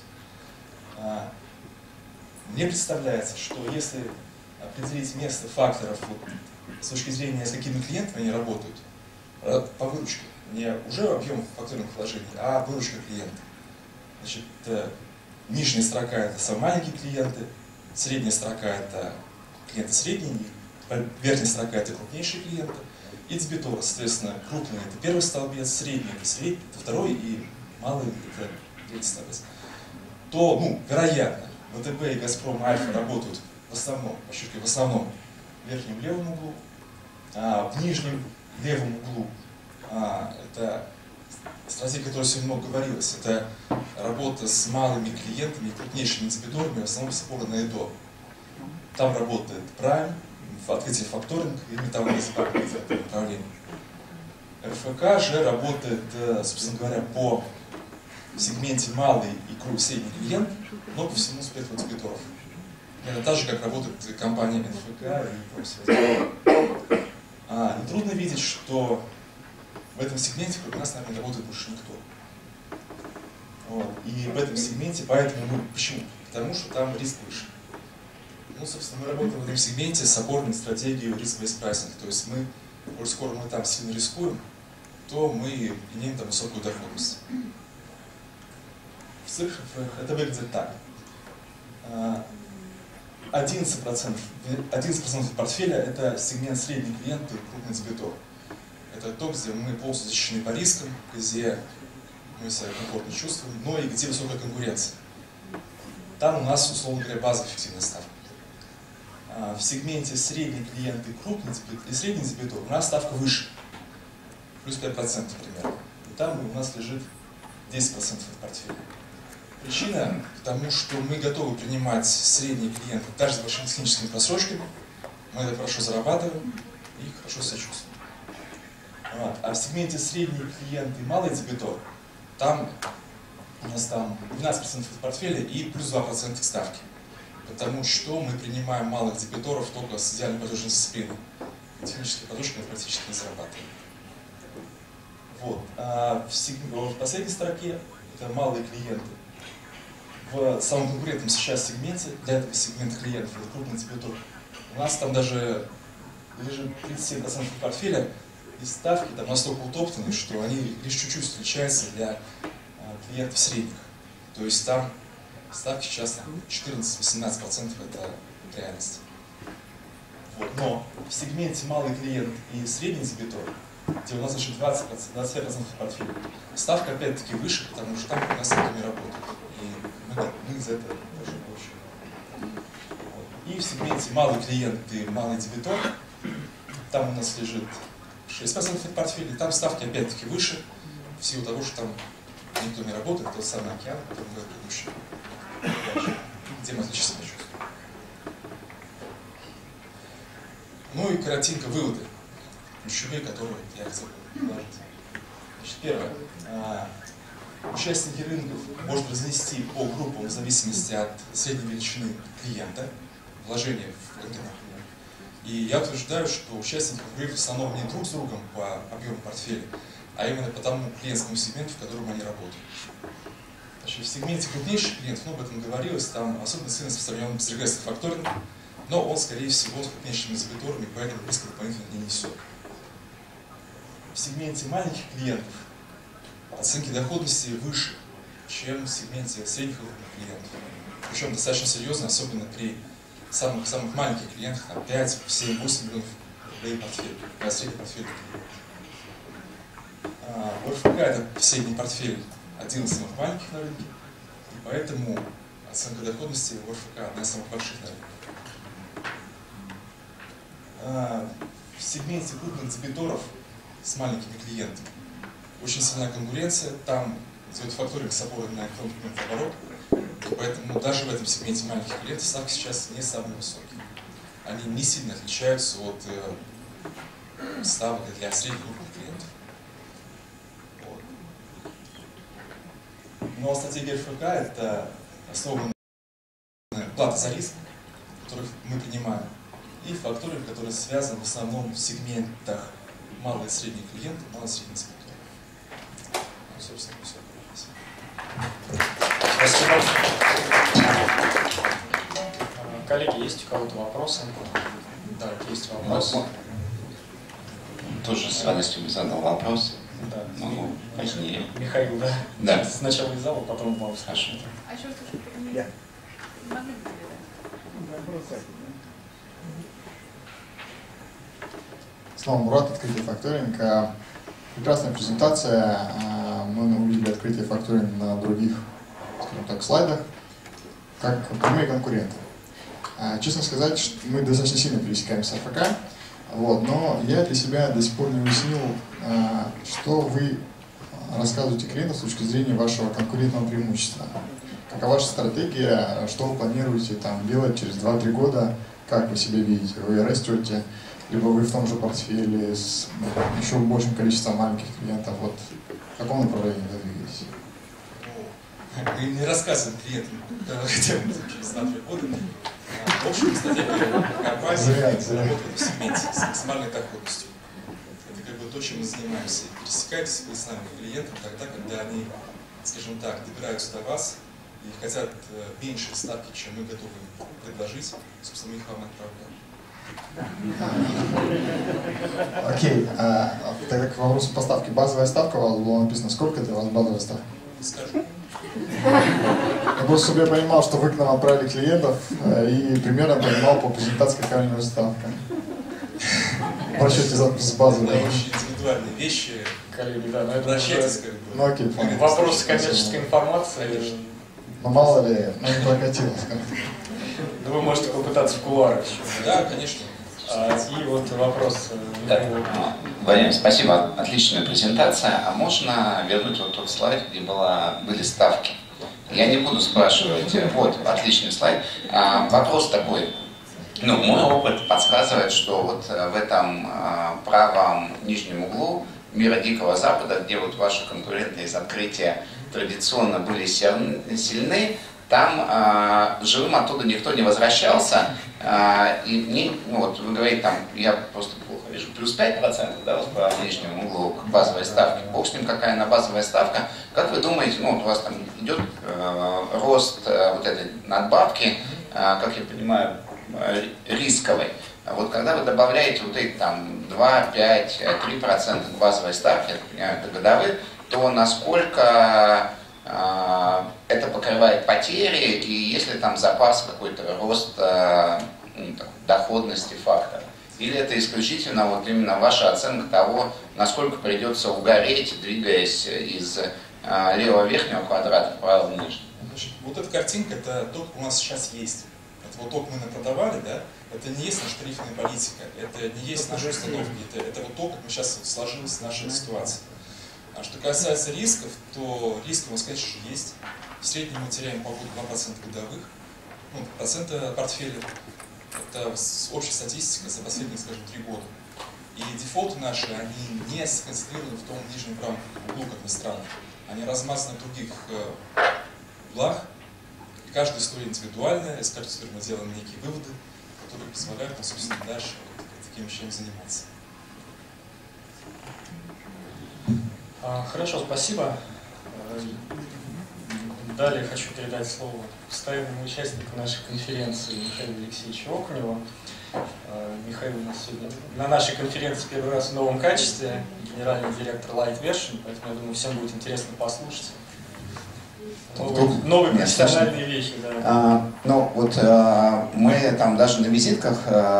Мне представляется, что если определить место факторов с точки зрения, с какими клиентами они работают, по выручке, не уже объем факторинговых вложений, а выручка клиента. Значит, нижняя строка это самые маленькие клиенты, средняя строка это клиенты средние, верхняя строка это крупнейшие клиенты, и дебиторы, соответственно, крупные это первый столбец, средний это второй, и малый это третий столбец. То, ну, вероятно, ВТБ и Газпром Альфа работают в основном, подчеркиваю, в основном в верхнем левом углу, а в нижнем левом углу это стратегия, о которой сегодня много говорилось, это работа с малыми клиентами и крупнейшими дебиторами, в основном с опорой на ЭДО. Там работает Prime, открытие факторинг и металлургия в этом направлении. РФК же работает, собственно говоря, по сегменте малый и средний клиент, но по всему спектру дебиторов. Это так же, как работает компания НФК и прочее. И трудно видеть, что в этом сегменте как раз, наверное, не работает больше никто. Вот. И в этом сегменте, поэтому мы, почему? Потому что там риск выше. Ну, собственно, мы работаем в этом сегменте с опорной стратегией risk-based pricing. То есть мы, коль скоро мы там сильно рискуем, то мы имеем там высокую доходность. В цифрах это выглядит так. 11% портфеля это сегмент средний клиент и крупный дебитор. Это то, где мы полностью защищены по рискам, где мы себя комфортно чувствуем, но и где высокая конкуренция. Там у нас, условно говоря, базовая эффективная ставка. В сегменте средний клиент и крупный дебитор, и средний дебитор у нас ставка выше, плюс 5% примерно. И там у нас лежит 10% от портфеля. Причина потому, что мы готовы принимать средние клиенты даже с большими техническими просрочками, мы это хорошо зарабатываем и хорошо себя чувствуем. Вот. А в сегменте средний клиент и малый дебитор, там у нас там 12% от портфеля и плюс 2% к ставке. Потому что мы принимаем малых дебиторов только с идеальной платежной дисциплиной. Технические подушки мы практически не зарабатываем. Вот. В последней строке это малые клиенты. В самом конкурентном сейчас сегменте, для этого сегмента клиентов, это крупный дебитор, у нас там даже лежит 37% портфеля, и ставки там настолько утоптаны, что они лишь чуть-чуть встречаются для клиентов средних. То есть там ставки сейчас 14-18% это реальность. Вот. Но в сегменте малый клиент и средний дебитор, где у нас еще 25% портфеля, ставка опять-таки выше, потому что там у нас не работает. И мы за это тоже получим. И в сегменте малый клиент и малый дебитор, там у нас лежит 6% от портфеля, и там ставки опять-таки выше, в силу того, что там никто не работает, тот самый океан, который мы предыдущий, где мы отлично себя чувствуем. Ну и коротенько выводы, ключевые, которые я хотел предложить. Значит, первое. Участники рынков можно разнести по группам в зависимости от средней величины клиента, вложения в конкретный клиент. И я утверждаю, что участники конкурируют в основном не друг с другом по объему портфеля, а именно по тому клиентскому сегменту, в котором они работают. Значит, в сегменте крупнейших клиентов, об этом говорилось, там особенно сильно распространен безрегрессный факторинг, но он, скорее всего, с крупнейшими дебиторами, поэтому риска дополнительно не несет. В сегменте маленьких клиентов оценки доходности выше, чем в сегменте средних и крупных клиентов. Причем достаточно серьезно, особенно при самых маленьких клиентах, там 5, 7, 8 миллионов рублей портфель, для средних портфелей. В РФК это средний портфель один из самых маленьких на рынке, и поэтому оценка доходности в РФК одна из самых больших на рынке. В сегменте крупных дебиторов с маленькими клиентами очень сильная конкуренция, там идет факторинг с опорой на электронный оборот, поэтому даже в этом сегменте маленьких клиентов ставки сейчас не самые высокие. Они не сильно отличаются от ставок для средних крупных клиентов. Но стратегия РФК – это основана на плата за риск, который мы принимаем, и факторинг, который связан в основном в сегментах малые и средние клиенты, малые и средние спонсоры. Ну, собственно, все. Спасибо. Коллеги, есть у кого-то вопросы? Да, есть вопросы. Тоже с радостью бы задал вопрос. Да. Могу позднее. Михаил, да? Да. Сначала из зала, потом вам Хорошо. А еще что-то? Снова Мурат, открытие факторинг. Прекрасная презентация. Мы увидели открытие факторинг на других, скажем так, слайдах, как прямые конкуренты. Честно сказать, что мы достаточно сильно пересекаемся с РФК, но я для себя до сих пор не уяснил, что вы рассказываете клиентам с точки зрения вашего конкурентного преимущества. Какова ваша стратегия, что вы планируете там делать через 2-3 года, как вы себя видите? Вы растете, либо вы в том же портфеле с еще большим количеством маленьких клиентов. В каком направлении вы двигаетесь? Мы не рассказываем клиентам, хотя бы через 2-3 года. В общем, стратегия компании работает в сегменте с максимальной доходностью. Это как бы то, чем мы занимаемся. Пересекаетесь вы с нами клиентам тогда, когда они, скажем так, добираются до вас и хотят меньше ставки, чем мы готовы предложить, собственно, мы их вам отправляем. Окей. Тогда к вопросу поставки. Базовая ставка у вас было написано. Сколько это у вас базовая ставка? Не скажу. Я просто чтобы я понимал, что вы к нам отправили клиентов и примерно понимал по презентации, какая у него ставка. В расчете с базовой. Это очень индивидуальные вещи. Коллеги, да, но это Обращайтесь, уже Ну окей, понял. вопрос коммерческой информации. Но мало ли, не прокатило. Да вы можете попытаться в кулуарах еще. Да, конечно. И вот вопрос. Владимир, спасибо, отличная презентация. А можно вернуть вот тот слайд, где были ставки? Я не буду спрашивать, вот, отличный слайд. Вопрос такой. Мой опыт подсказывает, что вот в этом правом нижнем углу мира Дикого Запада, где вот ваши конкуренты из открытия традиционно были сильны, там живым оттуда никто не возвращался. И мне, вот вы говорите, там, я просто плохо вижу, плюс 5%, да, вот по нижнему углу к базовой ставке. Бог с ним, какая она базовая ставка. Как вы думаете, вот у вас там идет рост вот этой надбавки, как я понимаю, рисковой. Вот когда вы добавляете вот эти там 2, 5, 3% к базовой ставке, я понимаю, это годовых, то насколько это покрывает потери, и если там запас какой-то рост доходности фактора? Или это исключительно вот именно ваша оценка того, насколько придется угореть, двигаясь из левого верхнего квадрата в правый нижний? Значит, вот эта картинка, это то, что у нас сейчас есть. Это вот то, как мы напродавали, да? Это не есть наша тарифная политика, это не есть наши установки, это вот то, как мы сейчас сложилась наша ситуация. А что касается рисков, то риски у нас, конечно же, есть. В среднем мы теряем по году 2% годовых, процента портфеля. Это общая статистика за последние, скажем, 3 года. И дефолты наши, они не сконцентрированы в том нижнем правом углу, как ни странно. Они размазаны в других углах. И каждая история индивидуальная, из каждой истории мы делаем некие выводы, которые позволяют нам, собственно, дальше таким вещами заниматься. Хорошо, спасибо. Далее хочу передать слово постоянному участнику нашей конференции Михаилу Алексеевичу Окуневу. Михаил у нас сегодня на нашей конференции первый раз в новом качестве, генеральный директор Light Version, поэтому я думаю, всем будет интересно послушать. Новые профессиональные вещи, да. Ну вот мы там даже на визитках,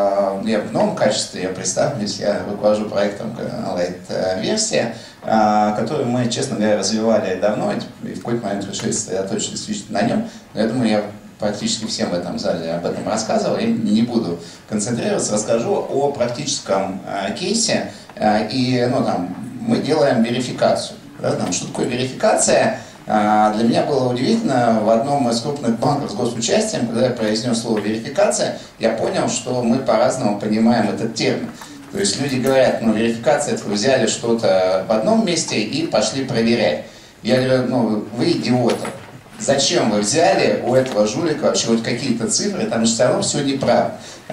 я в новом качестве, я представлюсь, я руковожу проектом Light версия, который мы, честно говоря, развивали давно, и в какой-то момент решили сосредоточиться исключительно на нем. Но я думаю, я практически всем в этом зале об этом рассказывал, я не буду концентрироваться, расскажу о практическом кейсе, и ну, там, мы делаем верификацию. Да, там, что такое верификация? Для меня было удивительно, в одном из крупных банков с госучастием, когда я произнес слово «верификация», я понял, что мы по-разному понимаем этот термин. То есть люди говорят, ну, верификация, это вы взяли что-то в одном месте и пошли проверять. Я говорю, ну, вы идиоты. Зачем вы взяли у этого жулика вообще вот какие-то цифры, там же все равно все неправда.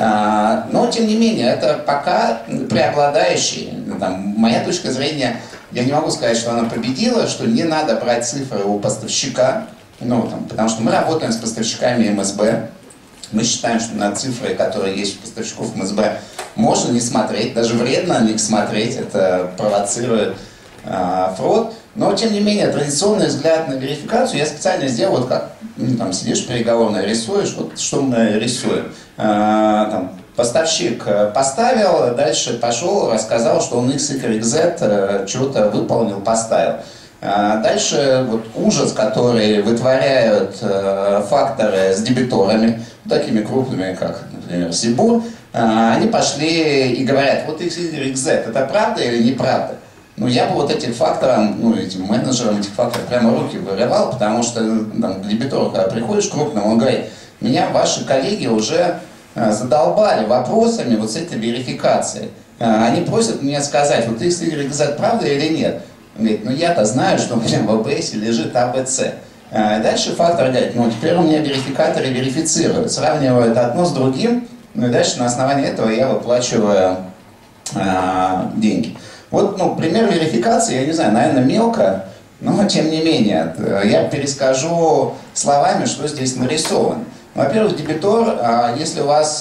Но, тем не менее, это пока преобладающий, там, моя точка зрения, я не могу сказать, что она победила, что не надо брать цифры у поставщика, ну, там, потому что мы работаем с поставщиками МСБ, мы считаем, что на цифры, которые есть у поставщиков МСБ, можно не смотреть, даже вредно на них смотреть, это провоцирует фрод. Но, тем не менее, традиционный взгляд на верификацию я специально сделал, вот как там сидишь переговорно, рисуешь, вот что мы рисуем. Там, поставщик поставил, дальше пошел, рассказал, что он X, Y, Z что-то выполнил, поставил. Дальше вот ужас, который вытворяют факторы с дебиторами, такими крупными, как, например, Сибур, они пошли и говорят, вот X, Y, Z, это правда или неправда? Ну, я бы вот этим факторам, ну, этим менеджерам этих факторов прямо руки вырывал, потому что там, к дебитору, когда приходишь крупным, он говорит, меня ваши коллеги уже задолбали вопросами вот с этой верификацией. Они просят меня сказать, вот X, Y, Z правда или нет? Он говорит, ну я-то знаю, что у меня в АБС лежит АБЦ. Дальше фактор говорит, ну теперь у меня верификаторы верифицируют, сравнивают одно с другим, ну и дальше на основании этого я выплачиваю деньги. Вот, ну, пример верификации, я не знаю, наверное, мелко, но тем не менее, я перескажу словами, что здесь нарисовано. Во-первых, дебитор, если у вас,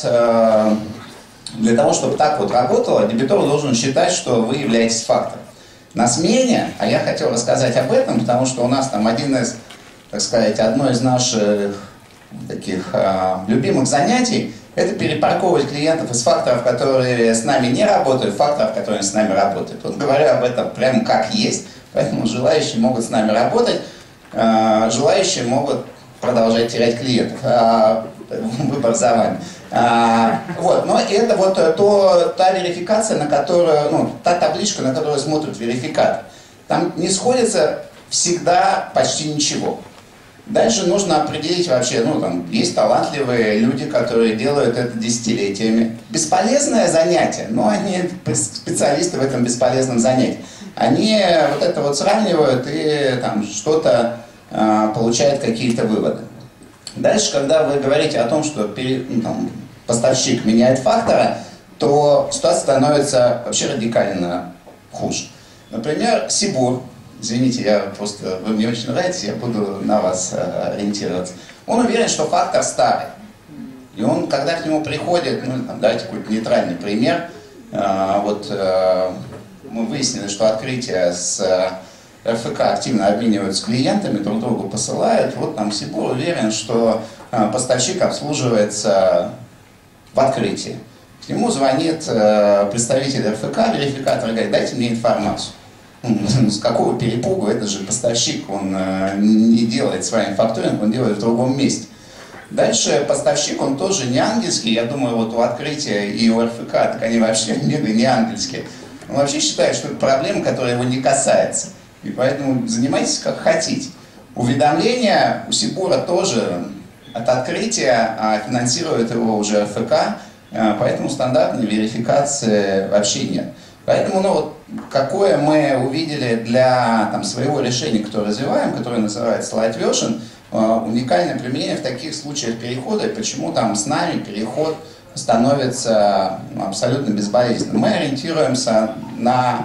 для того, чтобы так вот работало, дебитор должен считать, что вы являетесь фактором. На смене, а я хотел рассказать об этом, потому что у нас там один из, так сказать, одно из наших таких любимых занятий, это перепарковывать клиентов из факторов, которые с нами не работают, в факторов, которые с нами работают. Вот говорю об этом прямо как есть, поэтому желающие могут с нами работать, желающие могут продолжать терять клиентов. Выбор за вами. Вот, но это вот та верификация, на которую, ну, та табличка, на которую смотрит верификатор. Там не сходится всегда почти ничего. Дальше нужно определить вообще, ну, там, есть талантливые люди, которые делают это десятилетиями. Бесполезное занятие, но они специалисты в этом бесполезном занятии. Они вот это вот сравнивают и там что-то получают какие-то выводы. Дальше, когда вы говорите о том, что там, поставщик меняет факторы, то ситуация становится вообще радикально хуже. Например, Сибур, извините, вы мне очень нравитесь, я буду на вас ориентироваться. Он уверен, что фактор старый. И он, когда к нему приходит, ну, там, давайте какой-то нейтральный пример, вот мы выяснили, что открытие с РФК активно обмениваются с клиентами, друг другу посылают. Вот там Сибур уверен, что поставщик обслуживается в открытии. К нему звонит представитель РФК, верификатор, говорит, дайте мне информацию. С какого перепугу, это же поставщик, он не делает с вами факторинг, он делает в другом месте. Дальше поставщик, он тоже не ангельский, я думаю, вот у открытия и у РФК, так они вообще не ангельские. Он вообще считает, что это проблема, которая его не касается. И поэтому занимайтесь как хотите. Уведомления у Сибура тоже от открытия, а финансирует его уже РФК, поэтому стандартной верификации вообще нет. Поэтому, ну, вот, какое мы увидели для там, своего решения, которое развиваем, которое называется Light Version, уникальное применение в таких случаях перехода, и почему там с нами переход становится абсолютно безболезненным. Мы ориентируемся на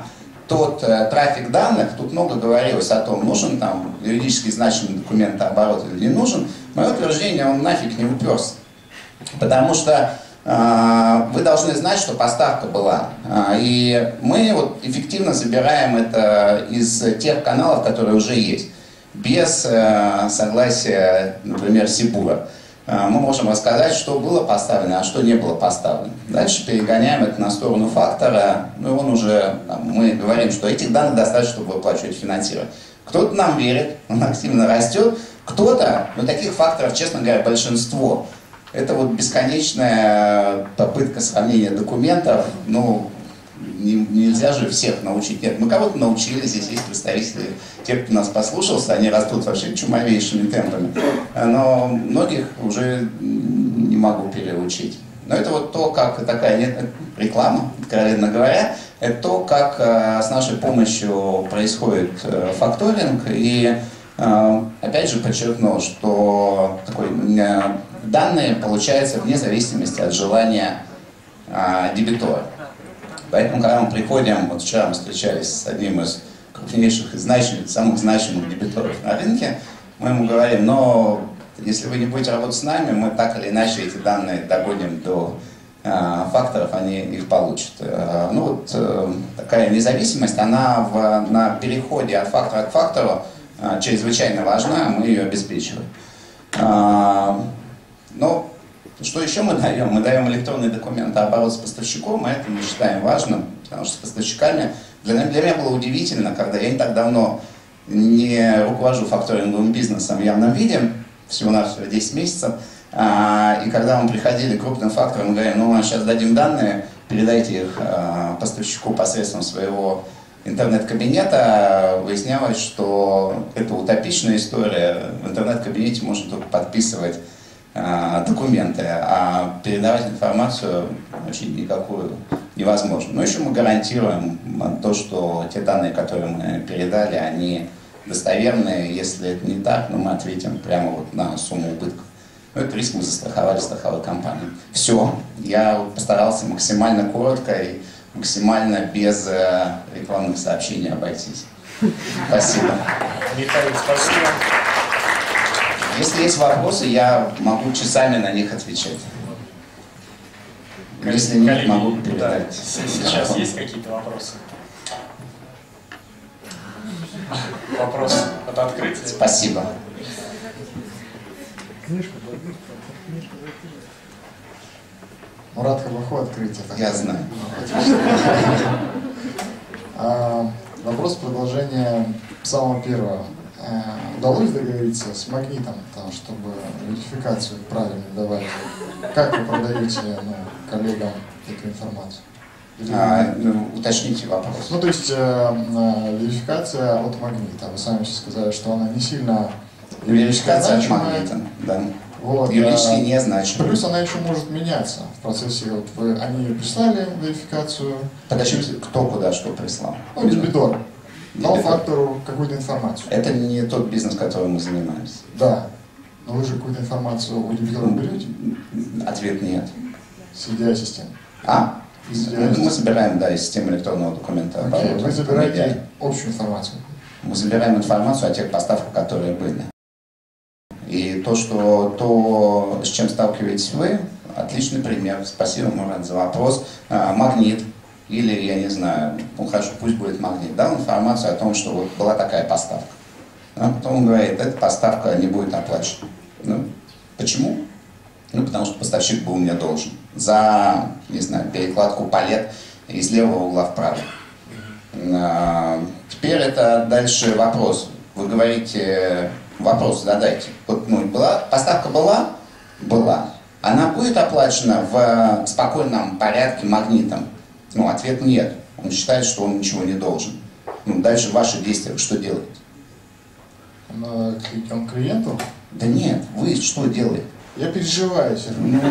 тот трафик данных, тут много говорилось о том, нужен там юридически значимый документооборот или не нужен. Мое утверждение, он нафиг не уперся. Потому что вы должны знать, что поставка была. И мы вот эффективно забираем это из тех каналов, которые уже есть. Без согласия, например, Сибура. Мы можем рассказать, что было поставлено, а что не было поставлено. Дальше перегоняем это на сторону фактора. Ну, он уже, мы говорим, что этих данных достаточно, чтобы выплачивать финансирование. Кто-то нам верит, он активно растет. Кто-то, ну таких факторов, честно говоря, большинство. Это вот бесконечная попытка сравнения документов. Ну, нельзя же всех научить. Нет, мы кого-то научили, здесь есть представители, те, кто нас послушался, они растут вообще чумовейшими темпами. Но многих уже не могу переучить. Но это вот то, как такая реклама, откровенно говоря, это то, как с нашей помощью происходит факторинг. И опять же подчеркну, что данные получаются вне зависимости от желания дебитора. Поэтому, когда мы приходим, вот вчера мы встречались с одним из крупнейших и самых значимых дебиторов на рынке, мы ему говорим, но если вы не будете работать с нами, мы так или иначе эти данные догоним до факторов, они их получат. Ну вот такая независимость, она на переходе от фактора к фактору чрезвычайно важна, мы ее обеспечиваем. Но что еще мы даем? Мы даем электронный документооборот с поставщиком, и это мы считаем важным, потому что с поставщиками для меня было удивительно, когда я не так давно не руковожу факторинговым бизнесом в явном виде, всего-навсего 10 месяцев, и когда мы приходили к крупным факторам, мы говорим, ну, сейчас дадим данные, передайте их поставщику посредством своего интернет-кабинета, выяснялось, что это утопичная история, в интернет-кабинете можно только подписывать документы, а передавать информацию вообще никакую невозможно. Но еще мы гарантируем то, что те данные, которые мы передали, они достоверные. Если это не так, мы ответим прямо вот на сумму убытков. Но этот риск мы застраховали страховой компанией. Все. Я постарался максимально коротко и максимально без рекламных сообщений обойтись. Спасибо. Михаил, спасибо. Если есть вопросы, я могу часами на них отвечать. Если нет, могу передать. Да, сейчас есть какие-то вопросы? Вопрос от открытия. Спасибо. Мурат Хабаху, открытие. Я знаю. Вопрос продолжения самого первого. Удалось договориться с Магнитом, чтобы идентификацию правильно давать? Как вы продаете коллегам эту информацию? Уточните вопрос. Ну, то есть идентификация от Магнита. Вы сами сейчас сказали, что она не сильно Идентификация от Магнита, да. Вот, юридически не значимо. Плюс она еще может меняться в процессе. Вот они прислали верификацию. Подождите, кто куда что прислал? Ну, дебитор. Дал фактору какую-то информацию. Это не тот бизнес, которым мы занимаемся. Да. Но вы же какую-то информацию у дебитора берете? Ответ нет. С EDI-системы. Мы собираем, да, из системы электронного документа. Окей, вы забираете общую информацию. Мы забираем информацию о тех поставках, которые были. И то, с чем сталкиваетесь вы, отличный пример. Спасибо, Мурат, за вопрос. Магнит. Или, я не знаю, ну хорошо, пусть будет Магнит, дал информацию о том, что вот была такая поставка. А потом он говорит, эта поставка не будет оплачена. Ну, почему? Ну, потому что поставщик был мне должен. За, не знаю, перекладку палет из левого угла вправо. Теперь это дальше вопрос. Вы говорите, вопрос задайте. Вот, поставка была? Была. Она будет оплачена в спокойном порядке Магнитом? Ну, ответ нет. Он считает, что он ничего не должен. Ну, дальше ваши действия, что делаете? Он клиенту? Да нет, вы что делаете? Я переживаю, Сергей.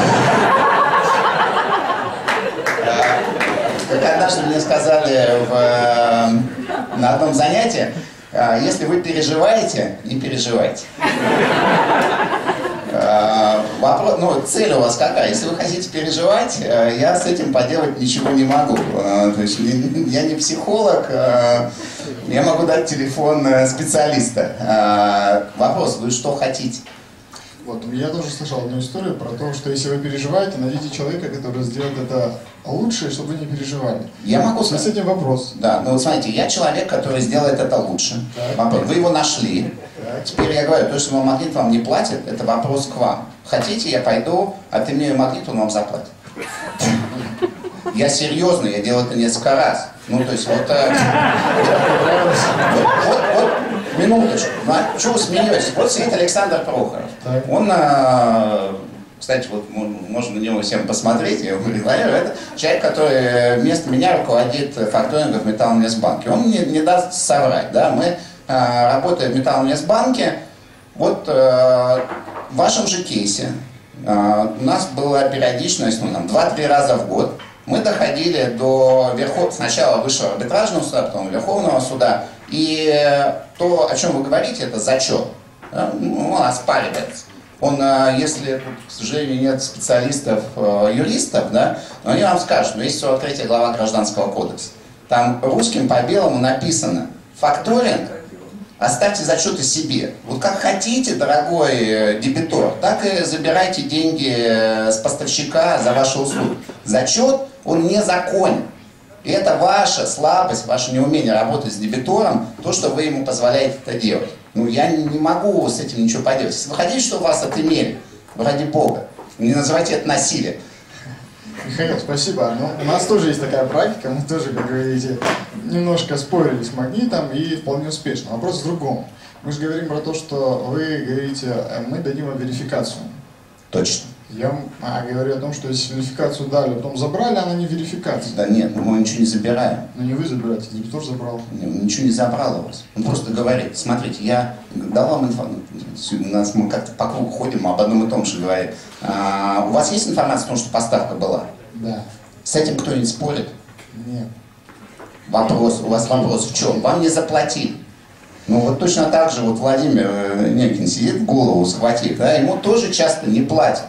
Как однажды мне сказали на одном занятии, если вы переживаете, не переживайте. вопрос, ну, цель у вас какая? Если вы хотите переживать, я с этим поделать ничего не могу. То есть я не психолог, я могу дать телефон специалиста. Вопрос, вы что хотите? Вот, я тоже слышал одну историю про то, что если вы переживаете, найдите человека, который сделает это лучше, чтобы вы не переживали. Я могу сказать. С этим вопрос. Да, ну вот смотрите, я человек, который сделает это лучше. Вопрос, вы его нашли. Теперь я говорю, то, что Магнит вам не платит, это вопрос к вам. Хотите, я пойду, отымею Магнит, он вам заплатит. Я серьезно, я делал это несколько раз. Ну, то есть вот минуточку. Чего вы смеетесь? Вот сидит Александр Прохоров. Он, кстати, вот можно на него всем посмотреть, я его предлагаю. Это человек, который вместо меня руководит факторингом в Металлинвестбанке. Он не даст соврать, да, мы работаем в Металлинвестбанке. Вот в вашем же кейсе у нас была периодичность, ну, там, 2-3 раза в год. Мы доходили до сначала высшего арбитражного суда, потом Верховного суда. И то, о чем вы говорите, это зачет. Он оспаривается. Если, к сожалению, нет специалистов, юристов, да, но они вам скажут, что есть 43 глава Гражданского кодекса. Там русским по белому написано: факторинг, оставьте зачеты себе. Вот как хотите, дорогой дебитор, так и забирайте деньги с поставщика за ваши услуги. Зачет, он незаконен. И это ваша слабость, ваше неумение работать с дебитором, то, что вы ему позволяете это делать. Ну, я не могу с этим ничего поделать. Если вы хотите, чтобы вас отымели, ради бога, не называйте это насилием. Михаил, спасибо. Ну, у нас тоже есть такая практика, мы тоже, как говорите, немножко спорили с Магнитом и вполне успешно. Вопрос в другом. Мы же говорим про то, что вы говорите, мы дадим вам верификацию. Точно. Я говорю о том, что если верификацию дали, потом забрали, она не верификация. Да нет, мы ничего не забираем. Ну не вы забираете, дебитор забрал. Ничего не забрал у вас. Он просто говорит: смотрите, я дал вам информацию, мы как-то по кругу ходим, об одном и том же говорим. У вас есть информация о том, что поставка была? Да. С этим кто-нибудь спорит? Нет. Вопрос, у вас вопрос в чем? Вам не заплатили. Ну вот точно так же вот Владимир Некин сидит, в голову схватив, да, ему тоже часто не платят.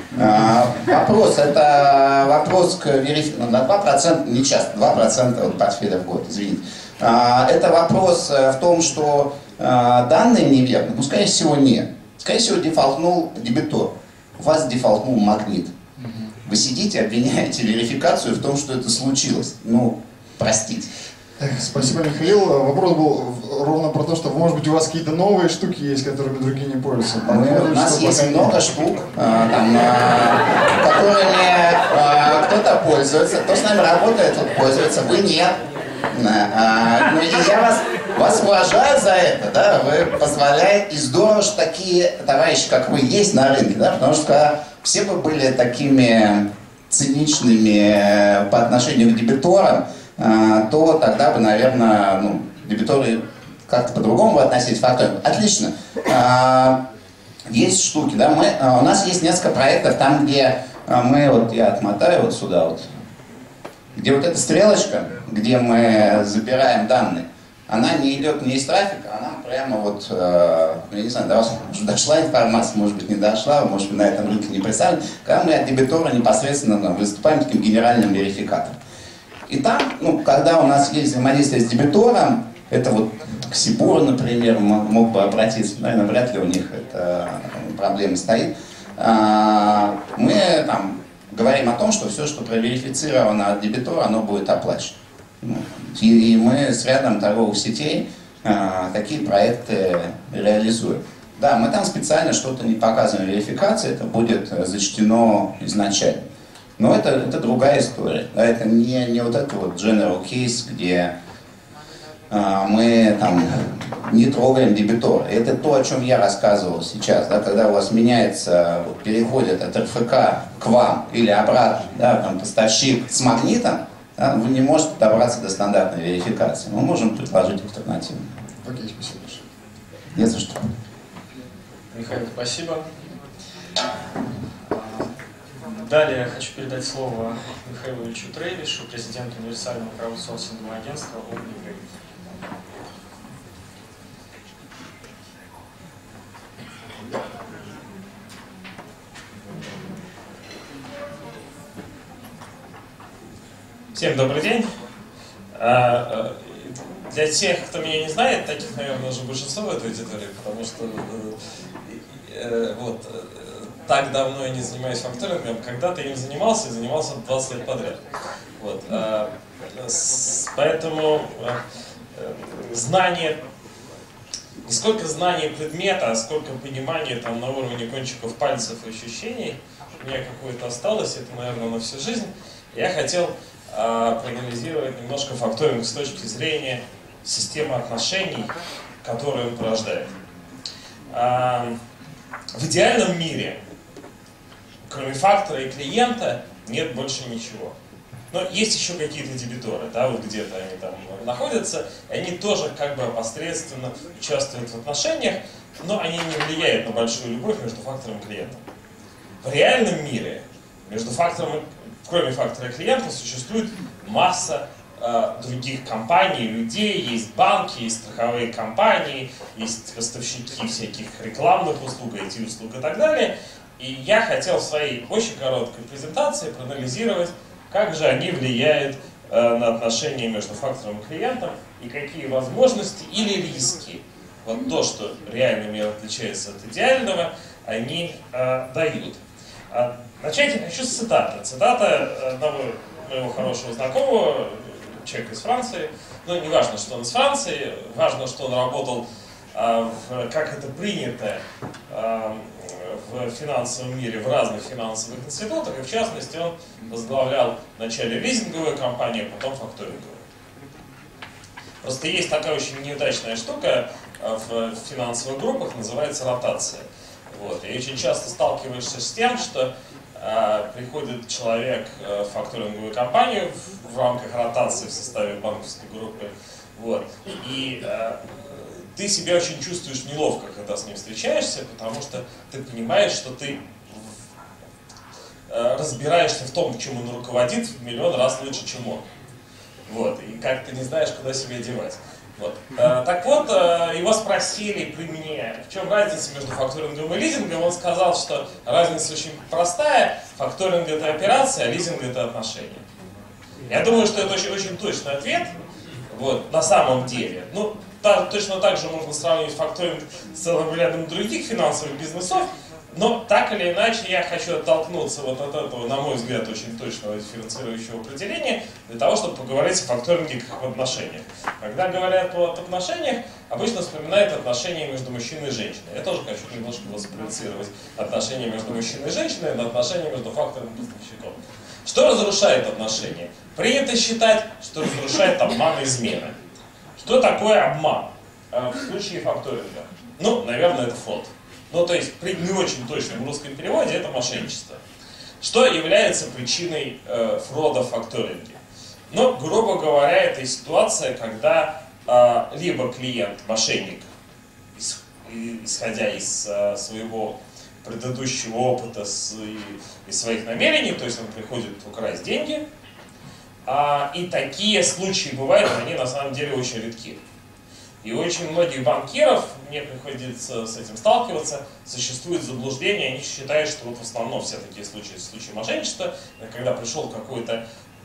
Вопрос, это вопрос к верификации, на 2%, не часто, 2% от портфеля в год, извините. Это вопрос в том, что данные неверны, ну, скорее всего, нет. Скорее всего, дефолтнул дебитор, у вас дефолтнул Магнит. Вы сидите, обвиняете верификацию в том, что это случилось. Ну, простите. Спасибо, Михаил. Вопрос был ровно про то, что, может быть, у вас какие-то новые штуки есть, которыми другие не пользуются. У нас есть много штук, которыми кто-то пользуется, кто с нами работает, тот пользуется, вы нет. Но я вас уважаю за это, да, вы позволяете, и здорово, что такие товарищи, как вы, есть на рынке, да, потому что все бы были такими циничными по отношению к дебиторам, то тогда бы, наверное, ну, дебиторы как-то по-другому бы относились к факторингу. Отлично. Есть штуки, да, у нас есть несколько проектов, там, где мы, вот я отмотаю вот сюда вот, где вот эта стрелочка, где мы забираем данные, она не идет не из трафика, она прямо вот, я не знаю, до вас дошла информация, может быть, не дошла, может быть, на этом рынке не представлена, когда мы от дебитора непосредственно выступаем таким генеральным верификатором. И там, ну, когда у нас есть взаимодействие с дебитором, это вот к Сибуру, например, мог бы обратиться, наверное, вряд ли у них эта проблема стоит. Мы там говорим о том, что все, что проверифицировано от дебитора, оно будет оплачено. И мы с рядом торговых сетей такие проекты реализуем. Да, мы там специально что-то не показываем в верификации, это будет зачтено изначально. Но это другая история. Да, это не вот этот вот general case, где мы там не трогаем дебитора. Это то, о чем я рассказывал сейчас, да, когда у вас меняется, переходит от РФК к вам или обратно, да, там, поставщик с Магнитом, да, вы не можете добраться до стандартной верификации. Мы можем предложить альтернативу. Окей, спасибо большое. Не за что. Михаил, спасибо. Далее я хочу передать слово Михаилу Ильичу Трейвишу, президенту универсального краудсорсингового агентства OmniGrade. Всем добрый день. Для тех, кто меня не знает, таких, наверное, уже большинство в этой аудитории, потому что вот так давно я не занимаюсь факторингом. Когда-то я им занимался, и занимался 20 лет подряд. Вот. Поэтому знание, не сколько знаний предмета, а сколько понимания там на уровне кончиков пальцев и ощущений у меня какое-то осталось, это, наверное, на всю жизнь. Я хотел проанализировать немножко факторинг с точки зрения системы отношений, которую он порождает. В идеальном мире, кроме фактора и клиента, нет больше ничего. Но есть еще какие-то дебиторы, да, вот где-то они там находятся, и они тоже как бы опосредственно участвуют в отношениях, но они не влияют на большую любовь между фактором и клиентом. В реальном мире между фактором, кроме фактора и клиента, существует масса других компаний, людей, есть банки, есть страховые компании, есть поставщики всяких рекламных услуг, IT-услуг и так далее. И я хотел в своей очень короткой презентации проанализировать, как же они влияют на отношения между фактором и клиентом, и какие возможности или риски, вот то, что реальный мир отличается от идеального, они дают. Начать я хочу с цитаты. Цитата моего хорошего знакомого, человека из Франции. Но не важно, что он из Франции, важно, что он работал, как это принято в финансовом мире, в разных финансовых институтах, и в частности он возглавлял вначале лизинговую компанию, а потом факторинговую. Просто есть такая очень неудачная штука в финансовых группах, называется ротация. Вот. И очень часто сталкиваешься с тем, что приходит человек в факторинговую компанию в рамках ротации в составе банковской группы, вот, и ты себя очень чувствуешь неловко, когда с ним встречаешься, потому что ты понимаешь, что ты разбираешься в том, чем он руководит, в миллион раз лучше, чем он. Вот, и как ты не знаешь, куда себя девать. Вот. Так вот, его спросили при мне, в чем разница между факторингом и лизингом. Он сказал, что разница очень простая. Факторинг — это операция, а лизинг — это отношения. Я думаю, что это очень точный ответ, вот, на самом деле. Ну, точно так же можно сравнивать факторинг с целым рядом других финансовых бизнесов, но так или иначе я хочу оттолкнуться вот от этого, на мой взгляд, очень точного дифференцирующего определения, для того, чтобы поговорить о факторинге как об отношениях. Когда говорят об отношениях, обычно вспоминают отношения между мужчиной и женщиной. Я тоже хочу немножко спроецировать отношения между мужчиной и женщиной на отношения между фактором и поставщиком. Что разрушает отношения? Принято считать, что разрушает обман и измена. Что такое обман в случае факторинга? Ну, наверное, это фрод. Ну, то есть, при не очень точном русском переводе это мошенничество. Что является причиной фрода в факторинге? Ну, грубо говоря, это ситуация, когда либо клиент, мошенник, исходя из своего предыдущего опыта и своих намерений, то есть он приходит украсть деньги, и такие случаи бывают, они на самом деле очень редки. И у очень многих банкиров, мне приходится с этим сталкиваться, существует заблуждение, они считают, что вот в основном все такие случаи мошенничества, когда пришел какой-то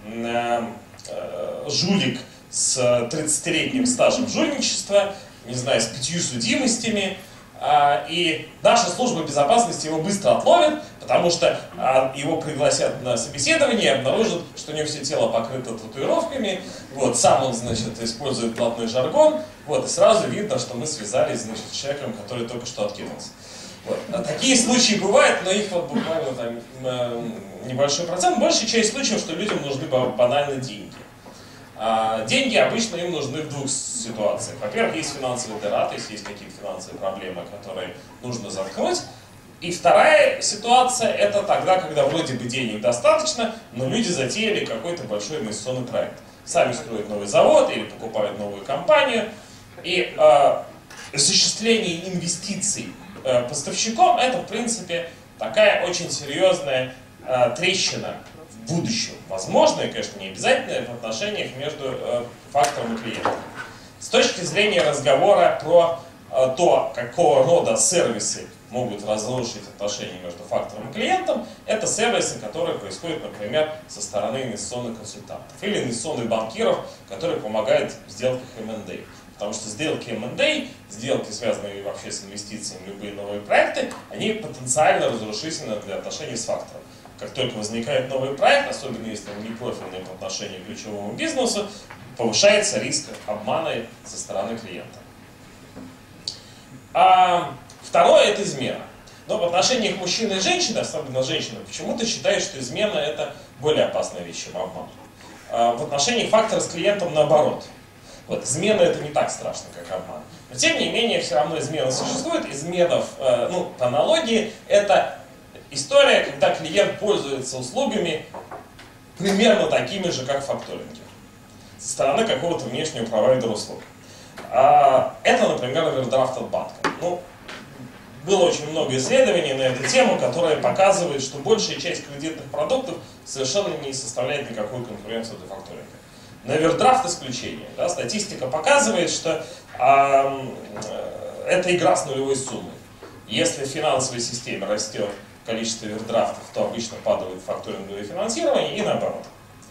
жулик с 30-летним стажем жульничества, не знаю, с 5 судимостями, и наша служба безопасности его быстро отловит, потому что его пригласят на собеседование и обнаружат, что у него все тело покрыто татуировками, вот, сам он, значит, использует блатной жаргон, вот, и сразу видно, что мы связались, значит, с человеком, который только что откинулся. Вот. Такие случаи бывают, но их вот буквально там небольшой процент. Большая часть случаев, что людям нужны банально деньги. Деньги обычно им нужны в двух ситуациях. Во-первых, есть финансовая дыра, то есть есть какие-то финансовые проблемы, которые нужно заткнуть. И вторая ситуация — это тогда, когда вроде бы денег достаточно, но люди затеяли какой-то большой инвестиционный проект. Сами строят новый завод или покупают новую компанию. И осуществление инвестиций поставщиком — это, в принципе, такая очень серьезная трещина в будущем. Возможная, конечно, не обязательная, в отношениях между фактором и клиентом. С точки зрения разговора про то, какого рода сервисы могут разрушить отношения между фактором и клиентом, это сервисы, которые происходят, например, со стороны инвестиционных консультантов или инвестиционных банкиров, которые помогают в сделках M&A. Потому что сделки M&A, сделки, связанные вообще с инвестициями в любые новые проекты, они потенциально разрушительны для отношений с фактором. Как только возникает новый проект, особенно если он не профильный по отношению к ключевому бизнесу, повышается риск обмана со стороны клиента. Второе – это измена. Но в отношениях мужчины и женщины, особенно женщины, почему-то считают, что измена – это более опасная вещь, чем обман. В отношениях фактора с клиентом наоборот. Вот, измена – это не так страшно, как обман. Но тем не менее, все равно измена существует. Измена, по аналогии, это история, когда клиент пользуется услугами примерно такими же, как в факторинге, со стороны какого-то внешнего провайдера услуг. Это, например, овердрафт от банка. Было очень много исследований на эту тему, которые показывают, что большая часть кредитных продуктов совершенно не составляет никакой конкуренции для факторинга. На овердрафт исключение. Да, статистика показывает, что это игра с нулевой суммой. Если в финансовой системе растет количество овердрафтов, то обычно падает факторинговое финансирование и наоборот.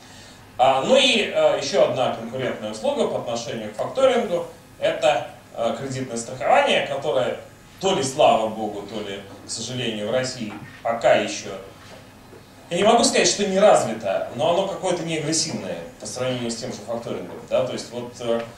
Еще одна конкурентная услуга по отношению к факторингу – это кредитное страхование, которое то ли, слава богу, то ли, к сожалению, в России пока еще, я не могу сказать, что не развито, но оно какое-то не агрессивное по сравнению с тем же факторингом. Да? То есть вот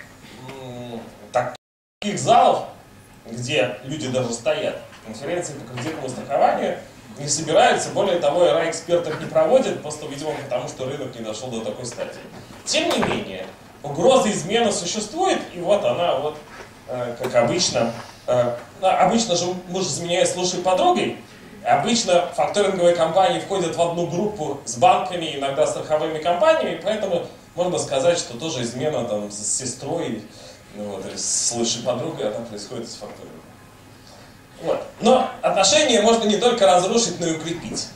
таких залов, где люди даже стоят, конференции по кредитному страхованию не собираются, более того, РА экспертов не проводят, просто, видимо, потому что рынок не дошел до такой стадии. Тем не менее, угроза измены существует, и вот она, как обычно, обычно же муж заменяет с лучшей подругой. Обычно факторинговые компании входят в одну группу с банками, иногда страховыми компаниями, поэтому можно сказать, что тоже измена там, с сестрой или с лучшей подругой, она происходит с факторингом. Но отношения можно не только разрушить, но и укрепить.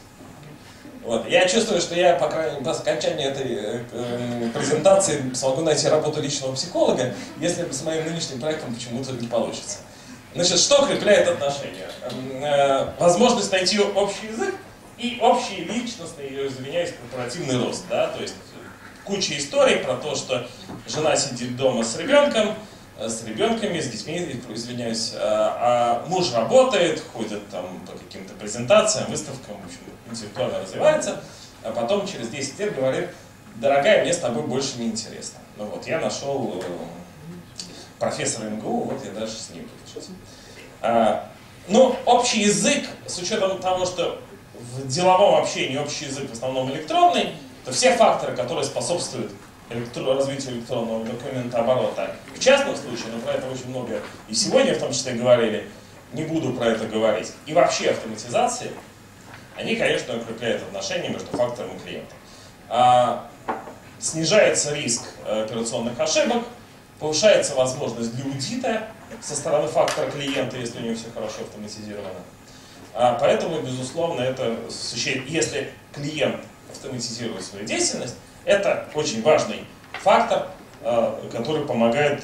Я чувствую, что я, по крайней мере, по окончании этой презентации смогу найти работу личного психолога, если с моим нынешним проектом почему-то не получится. Значит, что укрепляет отношения? Возможность найти общий язык и общий личностный, извиняюсь, корпоративный рост. Да? То есть куча историй про то, что жена сидит дома с ребенками, с детьми, извиняюсь, а муж работает, ходит там по каким-то презентациям, выставкам, в общем, интеллектуально развивается, а потом через 10 лет говорит: дорогая, мне с тобой больше не интересно. Я нашел профессора МГУ, я дальше с ним буду учиться. Общий язык, с учетом того, что в деловом общении общий язык в основном электронный, то все факторы, которые способствуют развитию электронного документооборота, в частном случае, но про это очень много и сегодня в том числе говорили, не буду про это говорить, и вообще автоматизации, они, конечно, укрепляют отношения между фактором и клиентом. Снижается риск операционных ошибок, повышается возможность для аудита со стороны фактора клиента, если у него все хорошо автоматизировано. Поэтому, безусловно, если клиент автоматизирует свою деятельность, это очень важный фактор, который помогает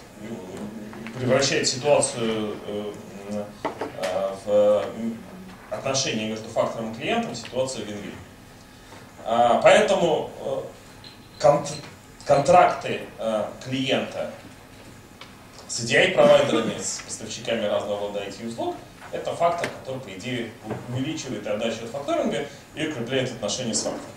превращать ситуацию в отношении между фактором и клиентом в ситуацию вин-вин. Поэтому контракты клиента с EDI-провайдерами, с поставщиками разного рода IT-услуг, это фактор, который, по идее, увеличивает отдачу от факторинга и укрепляет отношения с фактором.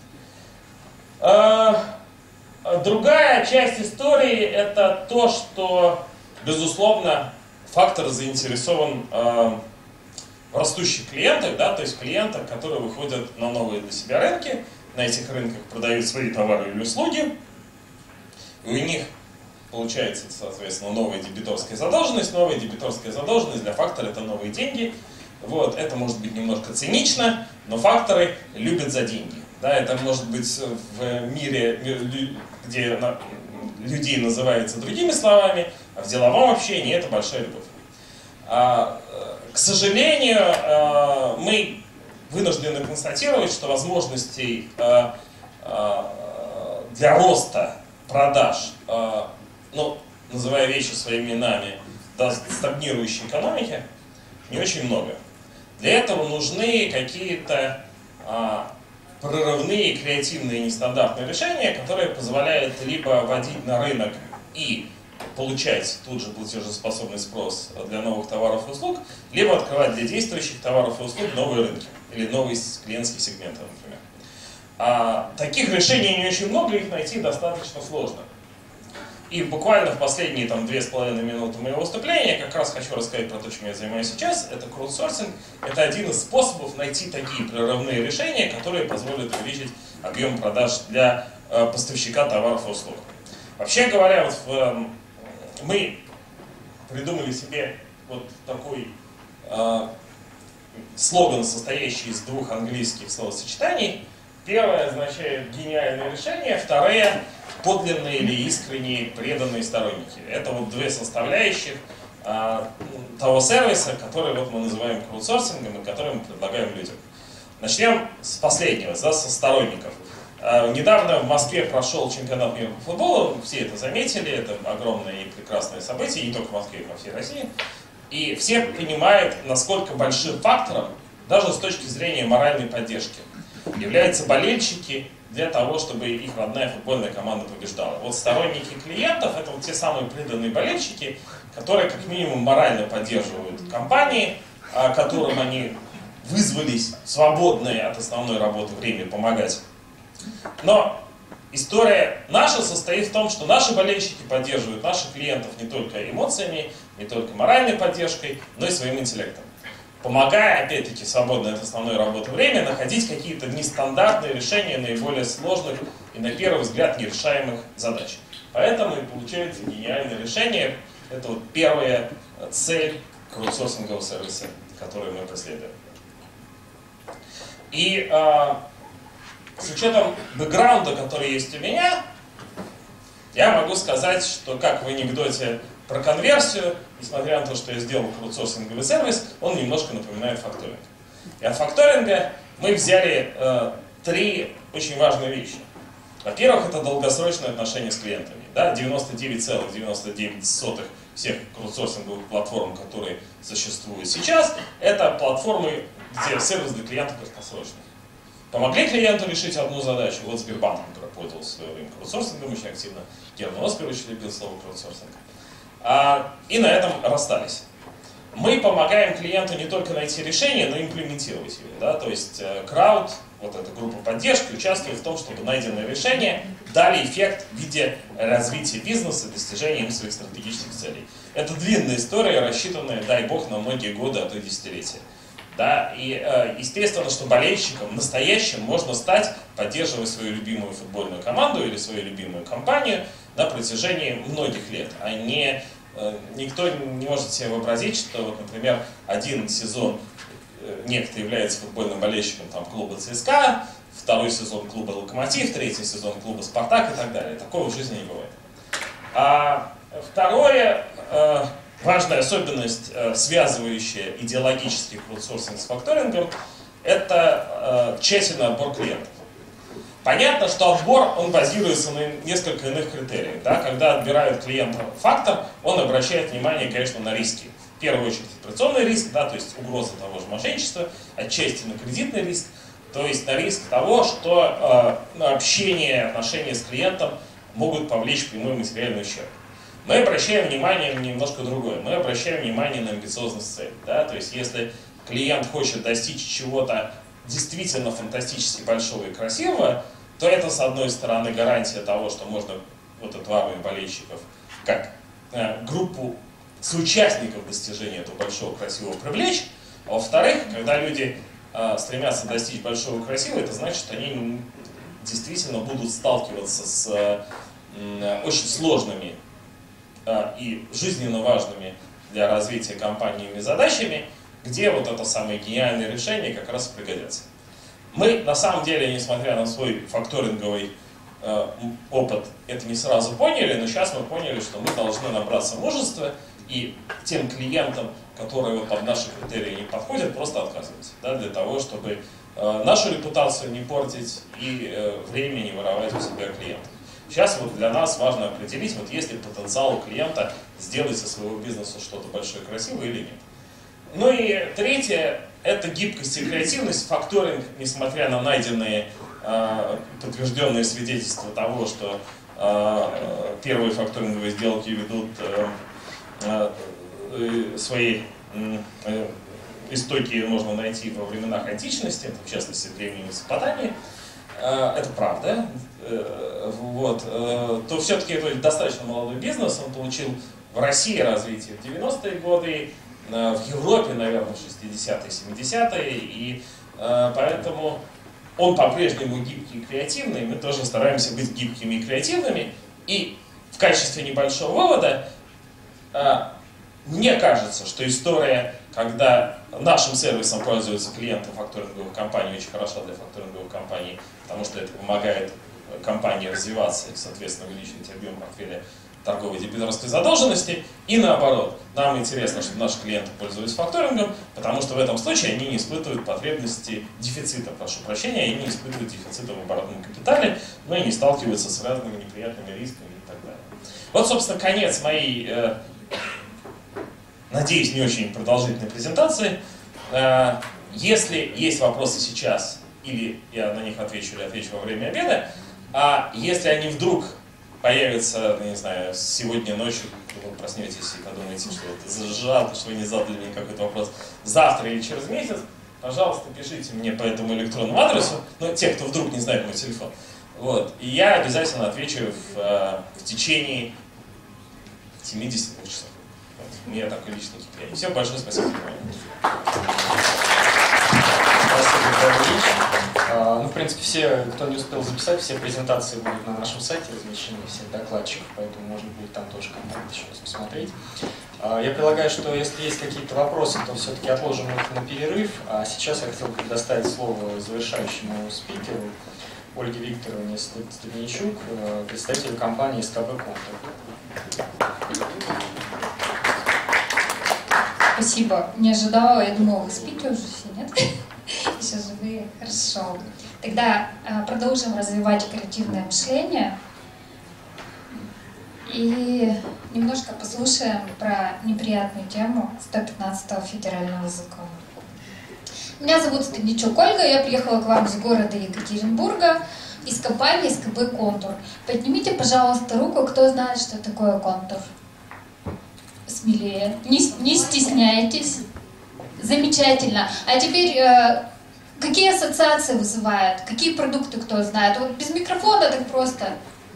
Другая часть истории – это то, что, безусловно, фактор заинтересован в растущих клиентах, да, то есть клиентах, которые выходят на новые для себя рынки, на этих рынках продают свои товары или услуги, и у них получается, соответственно, новая дебиторская задолженность. Новая дебиторская задолженность для фактора – это новые деньги. Это может быть немножко цинично, но факторы любят за деньги. Да, это может быть в мире, где людей называется другими словами, а в деловом общении это большая любовь. К сожалению, мы вынуждены констатировать, что возможностей для роста продаж, называя вещи своими именами, в стагнирующей экономике, не очень много. Для этого нужны какие-то прорывные, креативные, нестандартные решения, которые позволяют либо вводить на рынок и получать тут же платежеспособный спрос для новых товаров и услуг, либо открывать для действующих товаров и услуг новые рынки или новые клиентские сегменты, например. Таких решений не очень много, их найти достаточно сложно. И буквально в последние 2,5 минуты моего выступления как раз хочу рассказать про то, чем я занимаюсь сейчас. Это краудсорсинг. Это один из способов найти такие прорывные решения, которые позволят увеличить объем продаж для поставщика товаров и услуг. Вообще говоря, мы придумали себе вот такой слоган, состоящий из двух английских словосочетаний. Первое означает гениальное решение, второе подлинные или искренние преданные сторонники. Это вот две составляющих того сервиса, который мы называем краудсорсингом и который мы предлагаем людям. Начнем с последнего, со сторонников. Недавно в Москве прошел чемпионат мира по футболу, все это заметили, это огромное и прекрасное событие, не только в Москве, но и по всей России. И все понимают, насколько большим фактором, даже с точки зрения моральной поддержки, являются болельщики для того, чтобы их родная футбольная команда побеждала. Вот сторонники клиентов — это вот те самые преданные болельщики, которые как минимум морально поддерживают компании, которым они вызвались в свободное от основной работы время помогать. Но история наша состоит в том, что наши болельщики поддерживают наших клиентов не только эмоциями, не только моральной поддержкой, но и своим интеллектом. Помогая, опять-таки, свободное от основной работы время, находить какие-то нестандартные решения наиболее сложных и, на первый взгляд, нерешаемых задач. Поэтому и получается гениальное решение. Это вот первая цель краудсорсингового сервиса, которую мы преследуем. И с учетом бэкграунда, который есть у меня, я могу сказать, что, как в анекдоте про конверсию, несмотря на то, что я сделал краудсорсинговый сервис, он немножко напоминает факторинг. И от факторинга мы взяли три очень важные вещи. Во-первых, это долгосрочные отношения с клиентами. Да? 99,99% всех краудсорсинговых платформ, которые существуют сейчас, это платформы, где сервис для клиента краткосрочный. Помогли клиенту решить одну задачу. Вот Сбербанк, который пользовался в свое время краудсорсингом очень активно. Герман Оскарович любил слово краудсорсинг. И на этом расстались. Мы помогаем клиенту не только найти решение, но и имплементировать его. Да? То есть крауд, вот эта группа поддержки, участвует в том, чтобы найденные решения дали эффект в виде развития бизнеса, достижения своих стратегических целей. Это длинная история, рассчитанная, дай бог, на многие годы, а то и десятилетия. Да? И естественно, что болельщиком настоящим можно стать, поддерживая свою любимую футбольную команду или свою любимую компанию на протяжении многих лет, а не никто не может себе вообразить, что, вот, например, один сезон некто является футбольным болельщиком клуба ЦСКА, второй сезон клуба Локомотив, третий сезон клуба Спартак и так далее. Такого в жизни не бывает. Второе, важная особенность, связывающая идеологический краудсорсинг с факторингом, это тщательный отбор клиентов. Понятно, что отбор, он базируется на несколько иных критериях. Да? Когда отбирают клиента фактор, он обращает внимание, конечно, на риски. В первую очередь операционный риск, да, то есть угроза того же мошенничества, отчасти на кредитный риск, то есть на риск того, что общение, отношения с клиентом могут повлечь прямой материальный ущерб. Мы обращаем внимание на немножко другое. Мы обращаем внимание на амбициозность цели. Да? То есть если клиент хочет достичь чего-то действительно фантастически большого и красивого, то это, с одной стороны, гарантия того, что можно вот эту армию болельщиков как группу соучастников достижения этого большого красивого привлечь. А во-вторых, когда люди стремятся достичь большого и красивого, это значит, что они действительно будут сталкиваться с очень сложными и жизненно важными для развития компаниями задачами, где вот это самое гениальное решение как раз пригодится. Мы, на самом деле, несмотря на свой факторинговый опыт, это не сразу поняли, но сейчас мы поняли, что мы должны набраться мужества и тем клиентам, которые вот под наши критерии не подходят, просто отказываться, да, для того, чтобы нашу репутацию не портить и время не воровать у себя клиентов. Сейчас вот для нас важно определить, вот есть ли потенциал у клиента сделать со своего бизнеса что-то большое и красивое или нет. Ну и третье – это гибкость и креативность. Факторинг, несмотря на найденные подтвержденные свидетельства того, что первые факторинговые сделки ведут свои истоки можно найти во временах античности, в частности, в Древней Месопотамии, это правда, вот, то все-таки это достаточно молодой бизнес, он получил в России развитие в 90-е годы, в Европе, наверное, в 60-е, 70-е, и поэтому он по-прежнему гибкий и креативный, мы тоже стараемся быть гибкими и креативными, и в качестве небольшого вывода, мне кажется, что история, когда нашим сервисом пользуются клиенты факторинговых компаний, очень хороша для факторинговых компаний, потому что это помогает компании развиваться и, соответственно, увеличивать объем портфеля торговой дебиторской задолженности. И наоборот, нам интересно, чтобы наши клиенты пользовались факторингом, потому что в этом случае они не испытывают потребности дефицита, прошу прощения, они не испытывают дефицита в оборотном капитале, но и не сталкиваются с разными неприятными рисками и так далее. Вот, собственно, конец моей, надеюсь, не очень продолжительной презентации. Если есть вопросы сейчас, или я на них отвечу, или отвечу во время обеда, а если они вдруг появятся, не знаю, сегодня ночью, вы проснетесь и подумаете, что это жалко, что вы не задали мне какой-то вопрос завтра или через месяц, пожалуйста, пишите мне по этому электронному адресу, ну, те, кто вдруг не знает мой телефон. Вот. И я обязательно отвечу в течение 72 часов. Вот. У меня такой личный KPI. Всем большое спасибо за внимание. Спасибо, Виталий Ильич. Ну, в принципе, все, кто не успел записать, все презентации будут на нашем сайте, размещены всех докладчиков, поэтому можно будет там тоже контакт еще раз посмотреть. Я предлагаю, что если есть какие-то вопросы, то все-таки отложим их на перерыв. А сейчас я хотел бы предоставить слово завершающему спикеру Ольге Викторовне Стадничук, представителю компании СКБ Контур. Спасибо. Не ожидала, я думала, вы спите уже все, нет? Еще живые. Хорошо. Тогда продолжим развивать креативное мышление и немножко послушаем про неприятную тему 115-го федерального закона. Меня зовут Стадничук Ольга, я приехала к вам из города Екатеринбурга, из компании СКБ Контур. Поднимите, пожалуйста, руку, кто знает, что такое контур. Смелее, не стесняйтесь. Замечательно. А теперь, какие ассоциации вызывают? Какие продукты кто знает? Вот без микрофона так просто.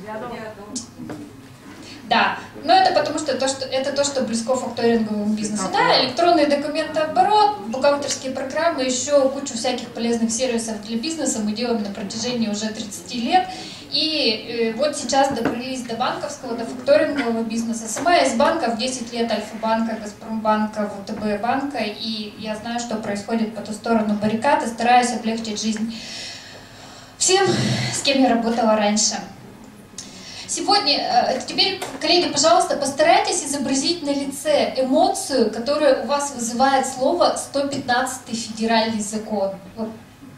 Да, но это потому что это то, что близко факторинговому бизнесу. Да, электронный документооборот, бухгалтерские программы, еще кучу всяких полезных сервисов для бизнеса мы делаем на протяжении уже 30 лет. И вот сейчас добрались до банковского, до факторингового бизнеса. Сама я из банков 10 лет, Альфа-банка, Газпромбанка, ВТБ банка, и я знаю, что происходит по ту сторону баррикад, и стараюсь облегчить жизнь всем, с кем я работала раньше. Сегодня, теперь, коллеги, пожалуйста, постарайтесь изобразить на лице эмоцию, которая у вас вызывает слово 115-й федеральный закон. Вот.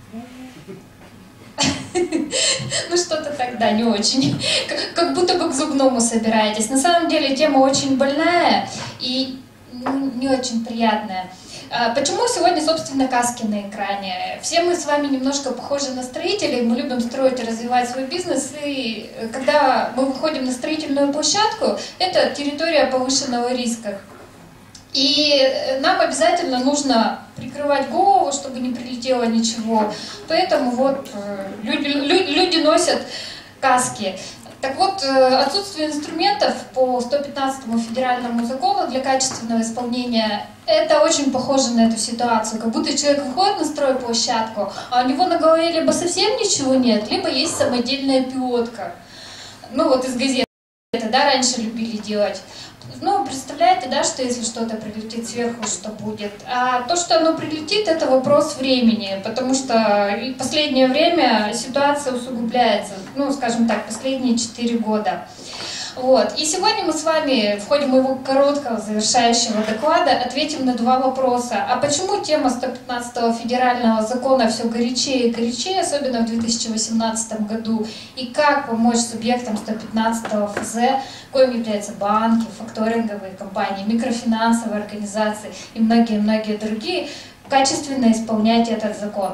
Ну что-то тогда не очень. Как будто бы к зубному собираетесь. На самом деле тема очень больная и не очень приятная. Почему сегодня, собственно, каски на экране? Все мы с вами немножко похожи на строителей, мы любим строить и развивать свой бизнес, и когда мы выходим на строительную площадку, это территория повышенного риска. И нам обязательно нужно прикрывать голову, чтобы не прилетело ничего. Поэтому вот люди носят каски. Так вот, отсутствие инструментов по 115-му федеральному закону для качественного исполнения, это очень похоже на эту ситуацию. Как будто человек выходит на стройплощадку, а у него на голове либо совсем ничего нет, либо есть самодельная пилотка. Ну вот из газеты, да, раньше любили делать. Ну, представляете, да, что если что-то прилетит сверху, что будет? А то, что оно прилетит, это вопрос времени, потому что в последнее время ситуация усугубляется, ну, скажем так, последние 4 года. Вот. И сегодня мы с вами в ходе моего короткого завершающего доклада ответим на два вопроса. А почему тема 115-го федерального закона все горячее и горячее, особенно в 2018 году? И как помочь субъектам 115-го ФЗ, коим являются банки, факторинговые компании, микрофинансовые организации и многие-многие другие, качественно исполнять этот закон?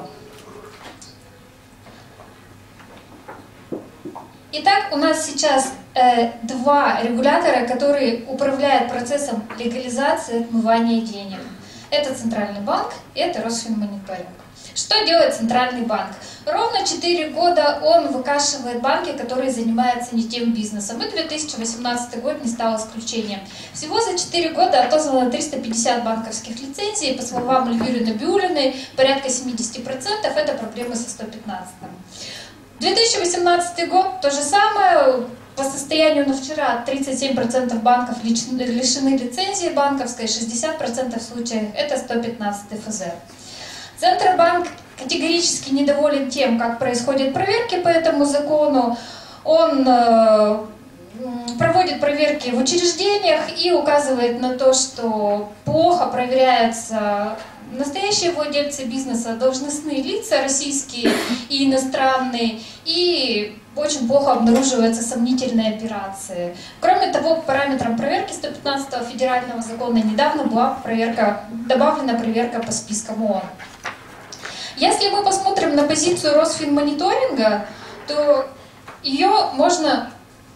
Итак, у нас сейчас два регулятора, которые управляют процессом легализации отмывания денег. Это Центральный банк и это Росфинмониторинг. Что делает Центральный банк? Ровно 4 года он выкашивает банки, которые занимаются не тем бизнесом. И 2018 год не стал исключением. Всего за 4 года отозвано 350 банковских лицензий. По словам Эльвиры Набиуллиной, порядка 70% это проблемы со 115-м. 2018 год то же самое. По состоянию на вчера 37% банков лишены лицензии банковской, 60% случаев это 115 ФЗ. Центробанк категорически недоволен тем, как происходят проверки по этому закону. Он проводит проверки в учреждениях и указывает на то, что плохо проверяются настоящие владельцы бизнеса, должностные лица российские и иностранные, и очень плохо обнаруживаются сомнительные операции. Кроме того, к параметрам проверки 115-го федерального закона недавно была добавлена проверка по спискам ООН. Если мы посмотрим на позицию Росфинмониторинга, то ее можно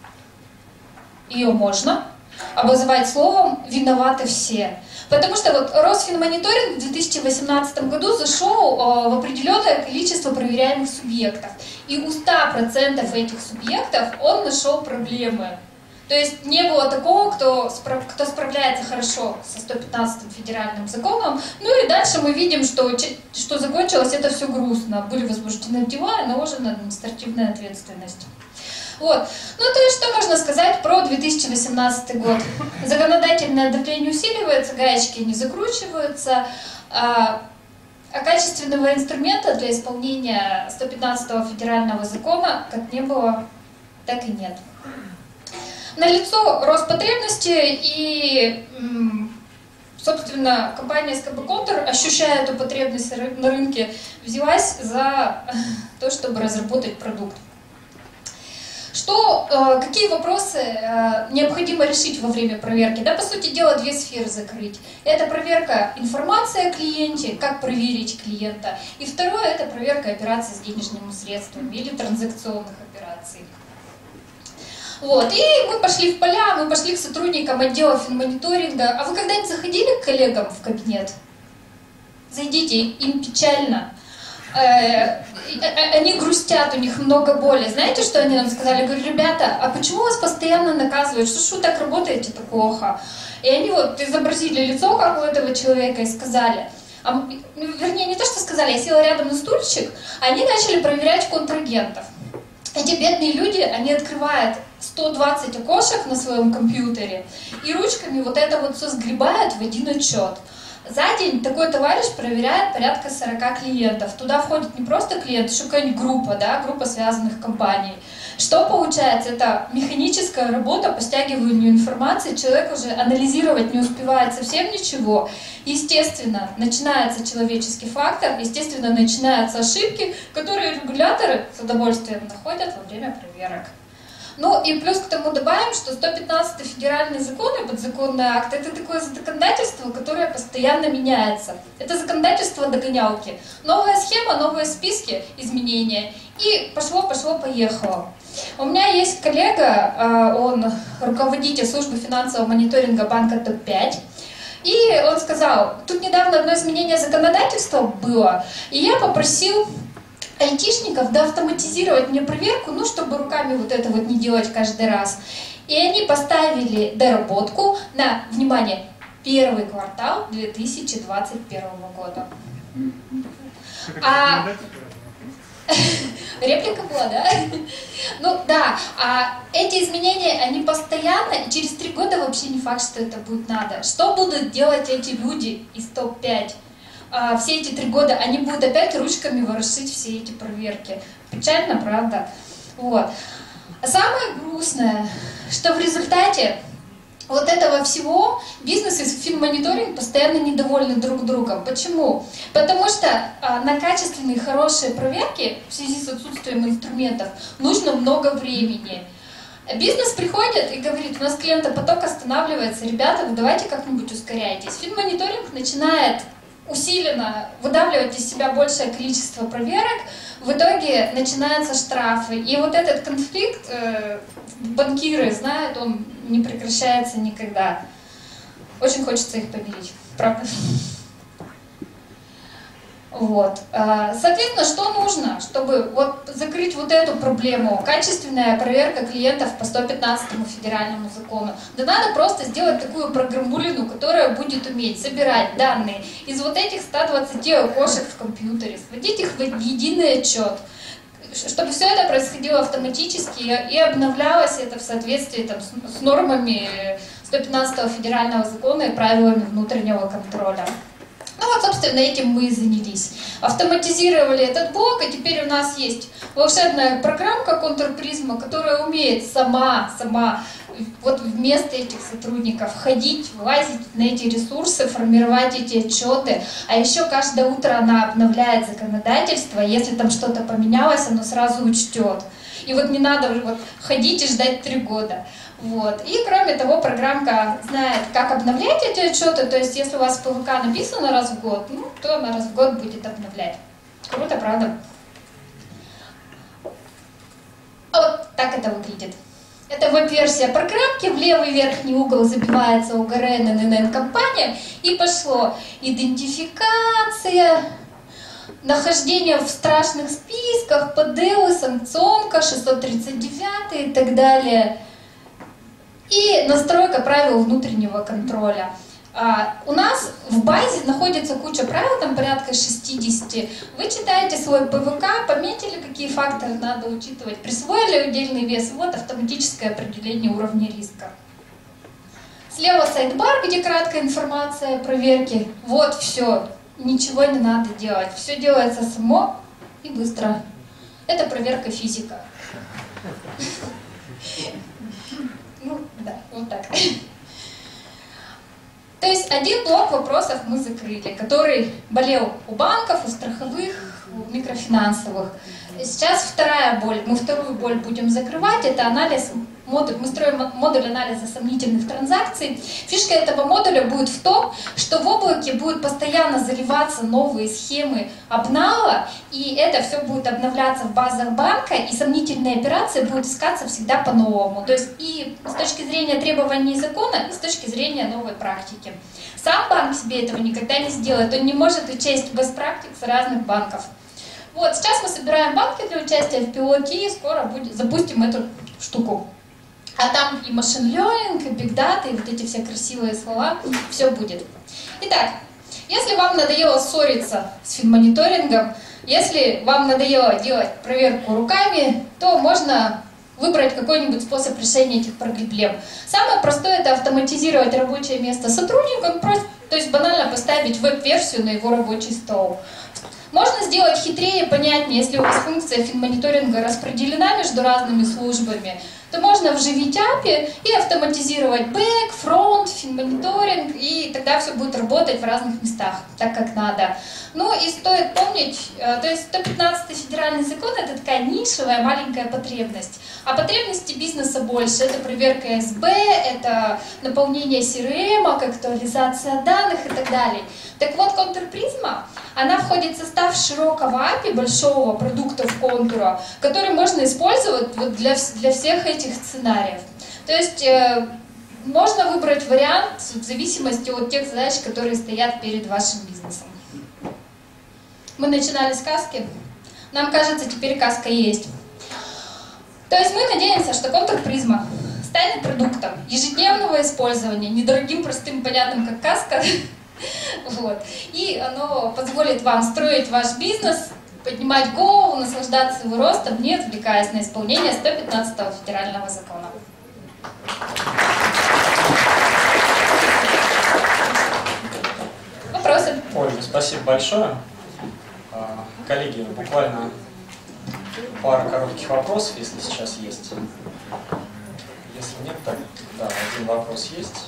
обозвать словом «виноваты все». Потому что вот Росфинмониторинг в 2018 году зашел в определенное количество проверяемых субъектов. И у 100% этих субъектов он нашел проблемы. То есть не было такого, кто справляется хорошо со 115-м федеральным законом. Ну и дальше мы видим, что закончилось это все грустно. Были возбуждены дела и наложена административная ответственность. Вот. Ну то есть что можно сказать про 2018 год? Законодательное давление усиливается, гаечки не закручиваются, а качественного инструмента для исполнения 115-го федерального закона как не было, так и нет. Налицо рост потребностей и, собственно, компания СКБ Контур, ощущая эту потребность на рынке, взялась за то, чтобы разработать продукт. Какие вопросы необходимо решить во время проверки? Да, по сути дела, две сферы закрыть. Это проверка информации о клиенте, как проверить клиента. И второе, это проверка операций с денежными средствами или транзакционных операций. Вот. И мы пошли в поля, мы пошли к сотрудникам отдела финмониторинга. А вы когда-нибудь заходили к коллегам в кабинет? Зайдите, им печально. Они грустят, у них много боли. Знаете, что они нам сказали? Говорю, ребята, а почему вас постоянно наказывают? Что ж вы так работаете-то плохо? И они вот изобразили лицо, как у этого человека, и сказали, вернее, не то, что сказали, я села рядом на стульчик, они начали проверять контрагентов. Эти бедные люди, они открывают 120 окошек на своем компьютере и ручками вот это вот все сгребают в один отчет. За день такой товарищ проверяет порядка 40 клиентов. Туда входит не просто клиент, еще какая-нибудь группа, да, группа связанных компаний. Что получается? Это механическая работа по стягиванию информации. Человек уже анализировать не успевает совсем ничего. Естественно, начинается человеческий фактор, естественно, начинаются ошибки, которые регуляторы с удовольствием находят во время проверок. Ну и плюс к тому добавим, что 115-й федеральный закон и подзаконный акт — это такое законодательство, которое постоянно меняется. Это законодательство догонялки. Новая схема, новые списки, изменения. И пошло-поехало. У меня есть коллега, он руководитель службы финансового мониторинга банка ТОП-5. И он сказал, тут недавно одно изменение законодательства было, и я попросил айтишников автоматизировать мне проверку, ну, чтобы руками вот это вот не делать каждый раз. И они поставили доработку на, внимание, первый квартал 2021 года. Реплика была, да? Ну да, а эти изменения, они постоянно, и через 3 года вообще не факт, что это будет надо. Что будут делать эти люди из ТОП-5? Все эти 3 года они будут опять ручками ворошить все эти проверки. Печально, правда? Вот. А самое грустное, что в результате вот этого всего бизнес и финмониторинг постоянно недовольны друг другом. Почему? Потому что на качественные, хорошие проверки в связи с отсутствием инструментов нужно много времени. Бизнес приходит и говорит: у нас клиентопоток останавливается, ребята, вы давайте как-нибудь ускоряйтесь. Финмониторинг начинает усиленно выдавливать из себя большее количество проверок, в итоге начинаются штрафы. И вот этот конфликт, банкиры знают, он не прекращается никогда. Очень хочется их помирить, правда? Вот. Соответственно, что нужно, чтобы вот закрыть вот эту проблему? Качественная проверка клиентов по 115 федеральному закону. Да надо просто сделать такую программулину, которая будет уметь собирать данные из вот этих 120 окошек в компьютере, сводить их в единый отчет, чтобы все это происходило автоматически и обновлялось это в соответствии там, с нормами 115 федерального закона и правилами внутреннего контроля. Ну вот, собственно, этим мы и занялись. Автоматизировали этот блок, и теперь у нас есть волшебная программка Контрпризма, которая умеет сама вот вместо этих сотрудников ходить, вылазить на эти ресурсы, формировать эти отчеты. А еще каждое утро она обновляет законодательство, если там что-то поменялось, оно сразу учтет. И вот не надо вот ходить и ждать 3 года. Вот. И кроме того, программка знает, как обновлять эти отчеты, то есть если у вас в ПВК написано раз в год, ну, то она раз в год будет обновлять. Круто, правда? А вот так это выглядит. Это веб-версия программки, в левый верхний угол забивается УГРН, ННН компания, и пошло идентификация, нахождение в страшных списках, ПДЛ, санкционка, 639 и так далее. И настройка правил внутреннего контроля. У нас в базе находится куча правил, там порядка 60. Вы читаете свой ПВК, пометили, какие факторы надо учитывать, присвоили удельный вес, вот автоматическое определение уровня риска. Слева сайдбар, где краткая информация о проверке. Вот все, ничего не надо делать, все делается само и быстро. Это проверка физика. Ну, да, вот так. То есть один блок вопросов мы закрыли, который болел у банков, у страховых, у микрофинансовых. Сейчас вторая боль. Мы вторую боль будем закрывать. Это анализ, мы строим модуль анализа сомнительных транзакций. Фишка этого модуля будет в том, что в облаке будут постоянно заливаться новые схемы обнала, и это все будет обновляться в базах банка, и сомнительные операции будут искаться всегда по-новому. То есть и с точки зрения требований закона, и с точки зрения новой практики. Сам банк себе этого никогда не сделает, он не может учесть best practices разных банков. Вот, сейчас мы собираем банки для участия в пилоте, и скоро запустим эту штуку. А там и машин learning, и big data, и вот эти все красивые слова, все будет. Итак, если вам надоело ссориться с финмониторингом, если вам надоело делать проверку руками, то можно выбрать какой-нибудь способ решения этих проблем. Самое простое — это автоматизировать рабочее место сотрудника, то есть банально поставить веб-версию на его рабочий стол. Можно сделать хитрее, понятнее, если у вас функция финмониторинга распределена между разными службами, то можно вживить API и автоматизировать бэк, фронт, финмониторинг, и тогда все будет работать в разных местах, так как надо. Ну и стоит помнить, то есть 115 федеральный закон — это такая нишевая маленькая потребность. А потребности бизнеса больше. Это проверка СБ, это наполнение CRM, актуализация данных и так далее. Так вот, Контрпризма, она входит в состав широкого API, большого продуктов контура, который можно использовать вот для всех этих сценариев. То есть можно выбрать вариант в зависимости от тех задач, которые стоят перед вашим бизнесом. Мы начинали с каски. Нам кажется, теперь каска есть. То есть мы надеемся, что Контрпризма станет продуктом ежедневного использования, недорогим, простым, понятным, как каска. Вот. И оно позволит вам строить ваш бизнес, поднимать голову, наслаждаться его ростом, не отвлекаясь на исполнение 115-го федерального закона. Вопросы? Ольга, спасибо большое. Коллеги, буквально пара коротких вопросов, если сейчас есть. Если нет, так, да, один вопрос есть.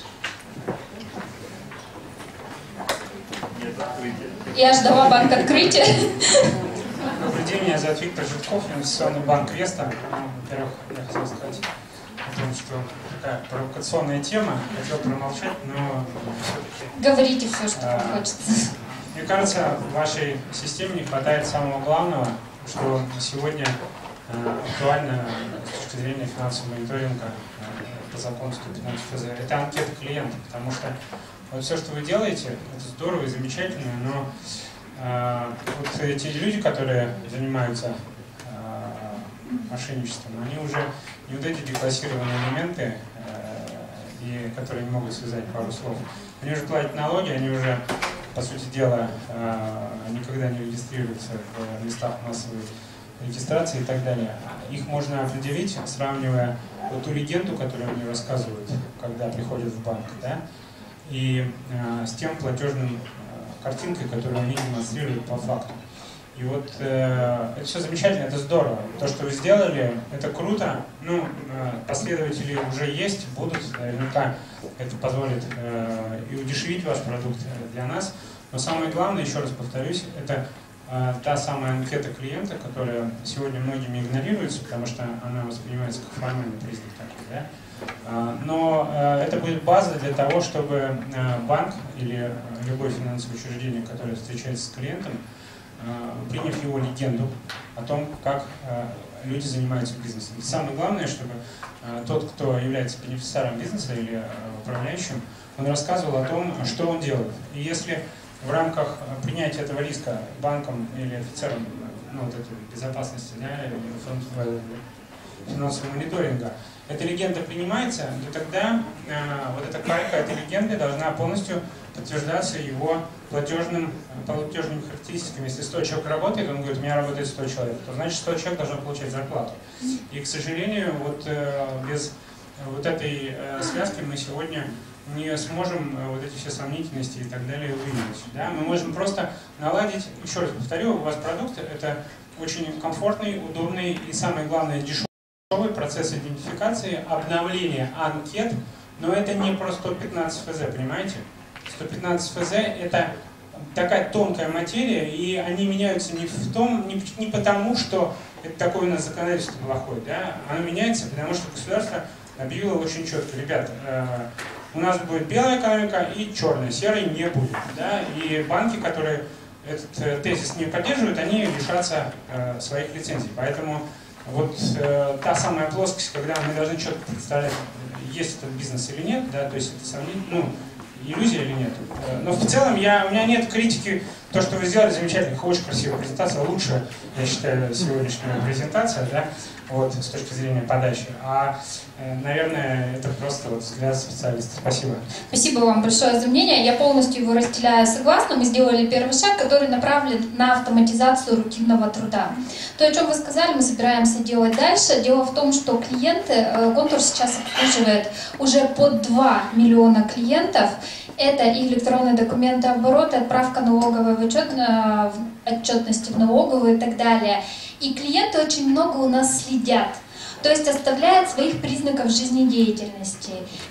Я ждала банк открытия. Добрый день, меня зовут Виктор Житков, инвестиционный банк Веста. Во-первых, я хотел сказать о том, что такая провокационная тема, хотел промолчать, но все-таки... Говорите все, что вам хочется. Мне кажется, в вашей системе не хватает самого главного, что сегодня актуально с точки зрения финансового мониторинга по закону 115 ФЗ. Это анкета клиента, потому что вот все, что вы делаете, это здорово и замечательно, но вот эти люди, которые занимаются мошенничеством, они уже не вот эти деклассированные элементы, и которые не могут связать пару слов, они уже платят налоги, они уже, по сути дела, никогда не регистрируются в местах массовой регистрации и так далее. Их можно определить, сравнивая вот ту легенду, которую они рассказывают, когда приходят в банк, да, и с тем платежным картинкой, которую они демонстрируют по факту. И вот это все замечательно, это здорово. То, что вы сделали, это круто. Ну, последователи уже есть, будут, наверняка это позволит и удешевить ваш продукт для нас. Но самое главное, еще раз повторюсь, это та самая анкета клиента, которая сегодня многими игнорируется, потому что она воспринимается как формальный признак такой, да? Но это будет база для того, чтобы банк или любое финансовое учреждение, которое встречается с клиентом, приняв его легенду о том, как люди занимаются бизнесом. И самое главное, чтобы тот, кто является бенефициаром бизнеса или управляющим, он рассказывал о том, что он делает. И если в рамках принятия этого риска банком или офицером вот этой безопасности, да, или финансового мониторинга, эта легенда принимается, то тогда вот эта калька этой легенды должна полностью подтверждаться его платежными характеристиками. Если 100 человек работает, он говорит, у меня работает 100 человек, то значит 100 человек должен получать зарплату. И, к сожалению, вот без вот этой связки мы сегодня не сможем вот эти все сомнительности и так далее увидеть. Да? Мы можем просто наладить, еще раз повторю, у вас продукт это очень комфортный, удобный и, самое главное, дешевый процесс идентификации, обновления анкет, но это не про 115 ФЗ, понимаете? 115 ФЗ это такая тонкая материя, и они меняются не потому, что это такое у нас законодательство плохое, да? Оно меняется, потому что государство объявило очень четко, ребята, у нас будет белая экономика и черная, серой не будет, да? И банки, которые этот тезис не поддерживают, они лишатся своих лицензий, поэтому вот та самая плоскость, когда мы должны четко представлять, есть этот бизнес или нет, да, то есть это иллюзия или нет. Но в целом у меня нет критики, то, что вы сделали, замечательно, очень красивая презентация, лучшая, я считаю, сегодняшняя презентация, да, вот, с точки зрения подачи. Наверное, это просто вот взгляд специалиста. Спасибо. Спасибо вам большое за мнение. Я полностью его разделяю, согласна. Мы сделали первый шаг, который направлен на автоматизацию рутинного труда. То, о чем вы сказали, мы собираемся делать дальше. Дело в том, что клиенты, Контур сейчас обслуживает уже под 2 миллиона клиентов. Это и электронные документы оборота, отправка налоговой отчетности в налоговую и так далее. И клиенты очень много у нас следят. То есть оставляет своих признаков жизнедеятельности.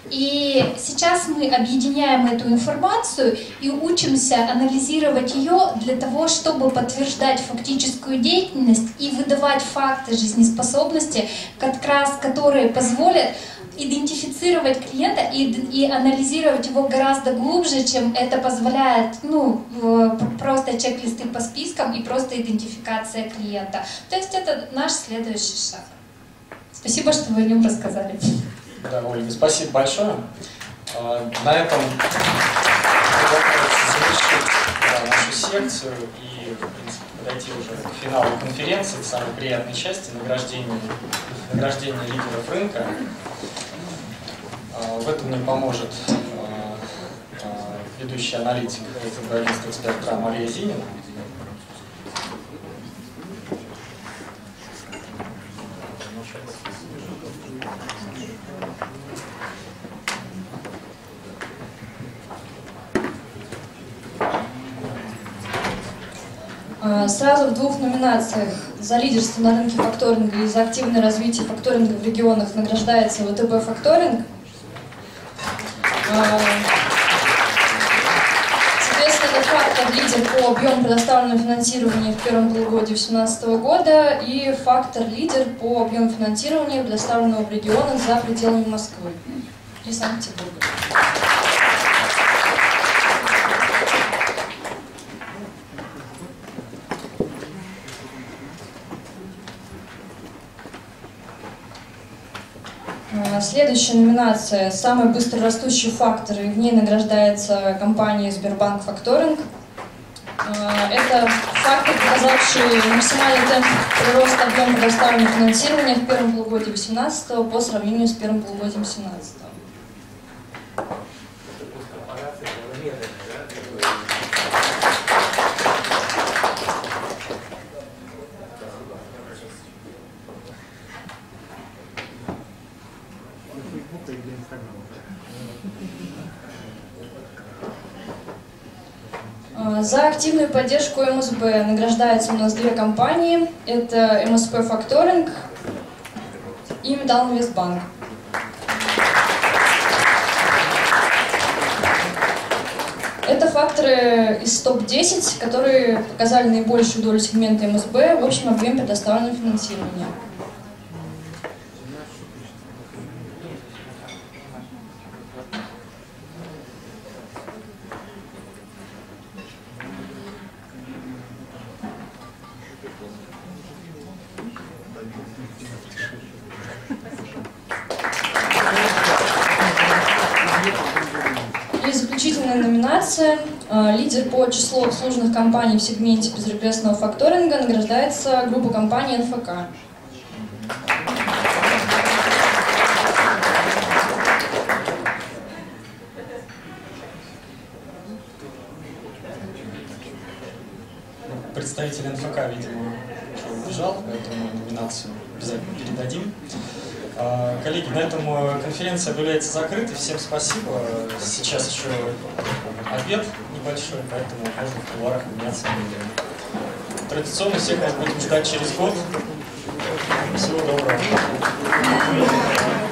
И сейчас мы объединяем эту информацию и учимся анализировать ее для того, чтобы подтверждать фактическую деятельность и выдавать факты жизнеспособности, как раз которые позволят идентифицировать клиента и анализировать его гораздо глубже, чем это позволяет просто чек-листы по спискам и просто идентификация клиента. То есть это наш следующий шаг. Спасибо, что вы о нем рассказали. Да, Ольга, спасибо большое. На этом завершить нашу секцию и, в принципе, подойти уже к финалу конференции, к самой приятной части, награждения лидеров рынка. В этом мне поможет ведущий аналитик агентства «Эксперт» Мария Зинина. Сразу в 2 номинациях за лидерство на рынке факторинга и за активное развитие факторинга в регионах награждается ВТБ Факторинг. Соответственно, это фактор лидер по объему предоставленного финансирования в первом полугодии 2018 года и фактор лидер по объему финансирования, предоставленного в регионах за пределами Москвы и Санкт-Петербурга. Следующая номинация «Самый быстрорастущий фактор», и в ней награждается компания Сбербанк Факторинг. Это фактор, показавший максимальный темп прироста объема предоставленного финансирования в первом полугодии 2018 по сравнению с первым полугодием 2017. За активную поддержку МСБ награждается у нас две компании. Это МСП Факторинг и Металлинвестбанк. Это факторы из топ-10, которые показали наибольшую долю сегмента МСБ в общем объеме предоставленного финансирования. И заключительная номинация. Лидер по числу обслуженных компаний в сегменте безрегрессного факторинга награждается группа компаний НФК. Представитель НФК, видимо, уже убежал, поэтому номинацию обязательно передадим. Коллеги, на этом конференция объявляется закрытой. Всем спасибо. Сейчас еще обед небольшой, поэтому можно в кулуарах меняться. Традиционно всех нас будем ждать через год. Всего доброго.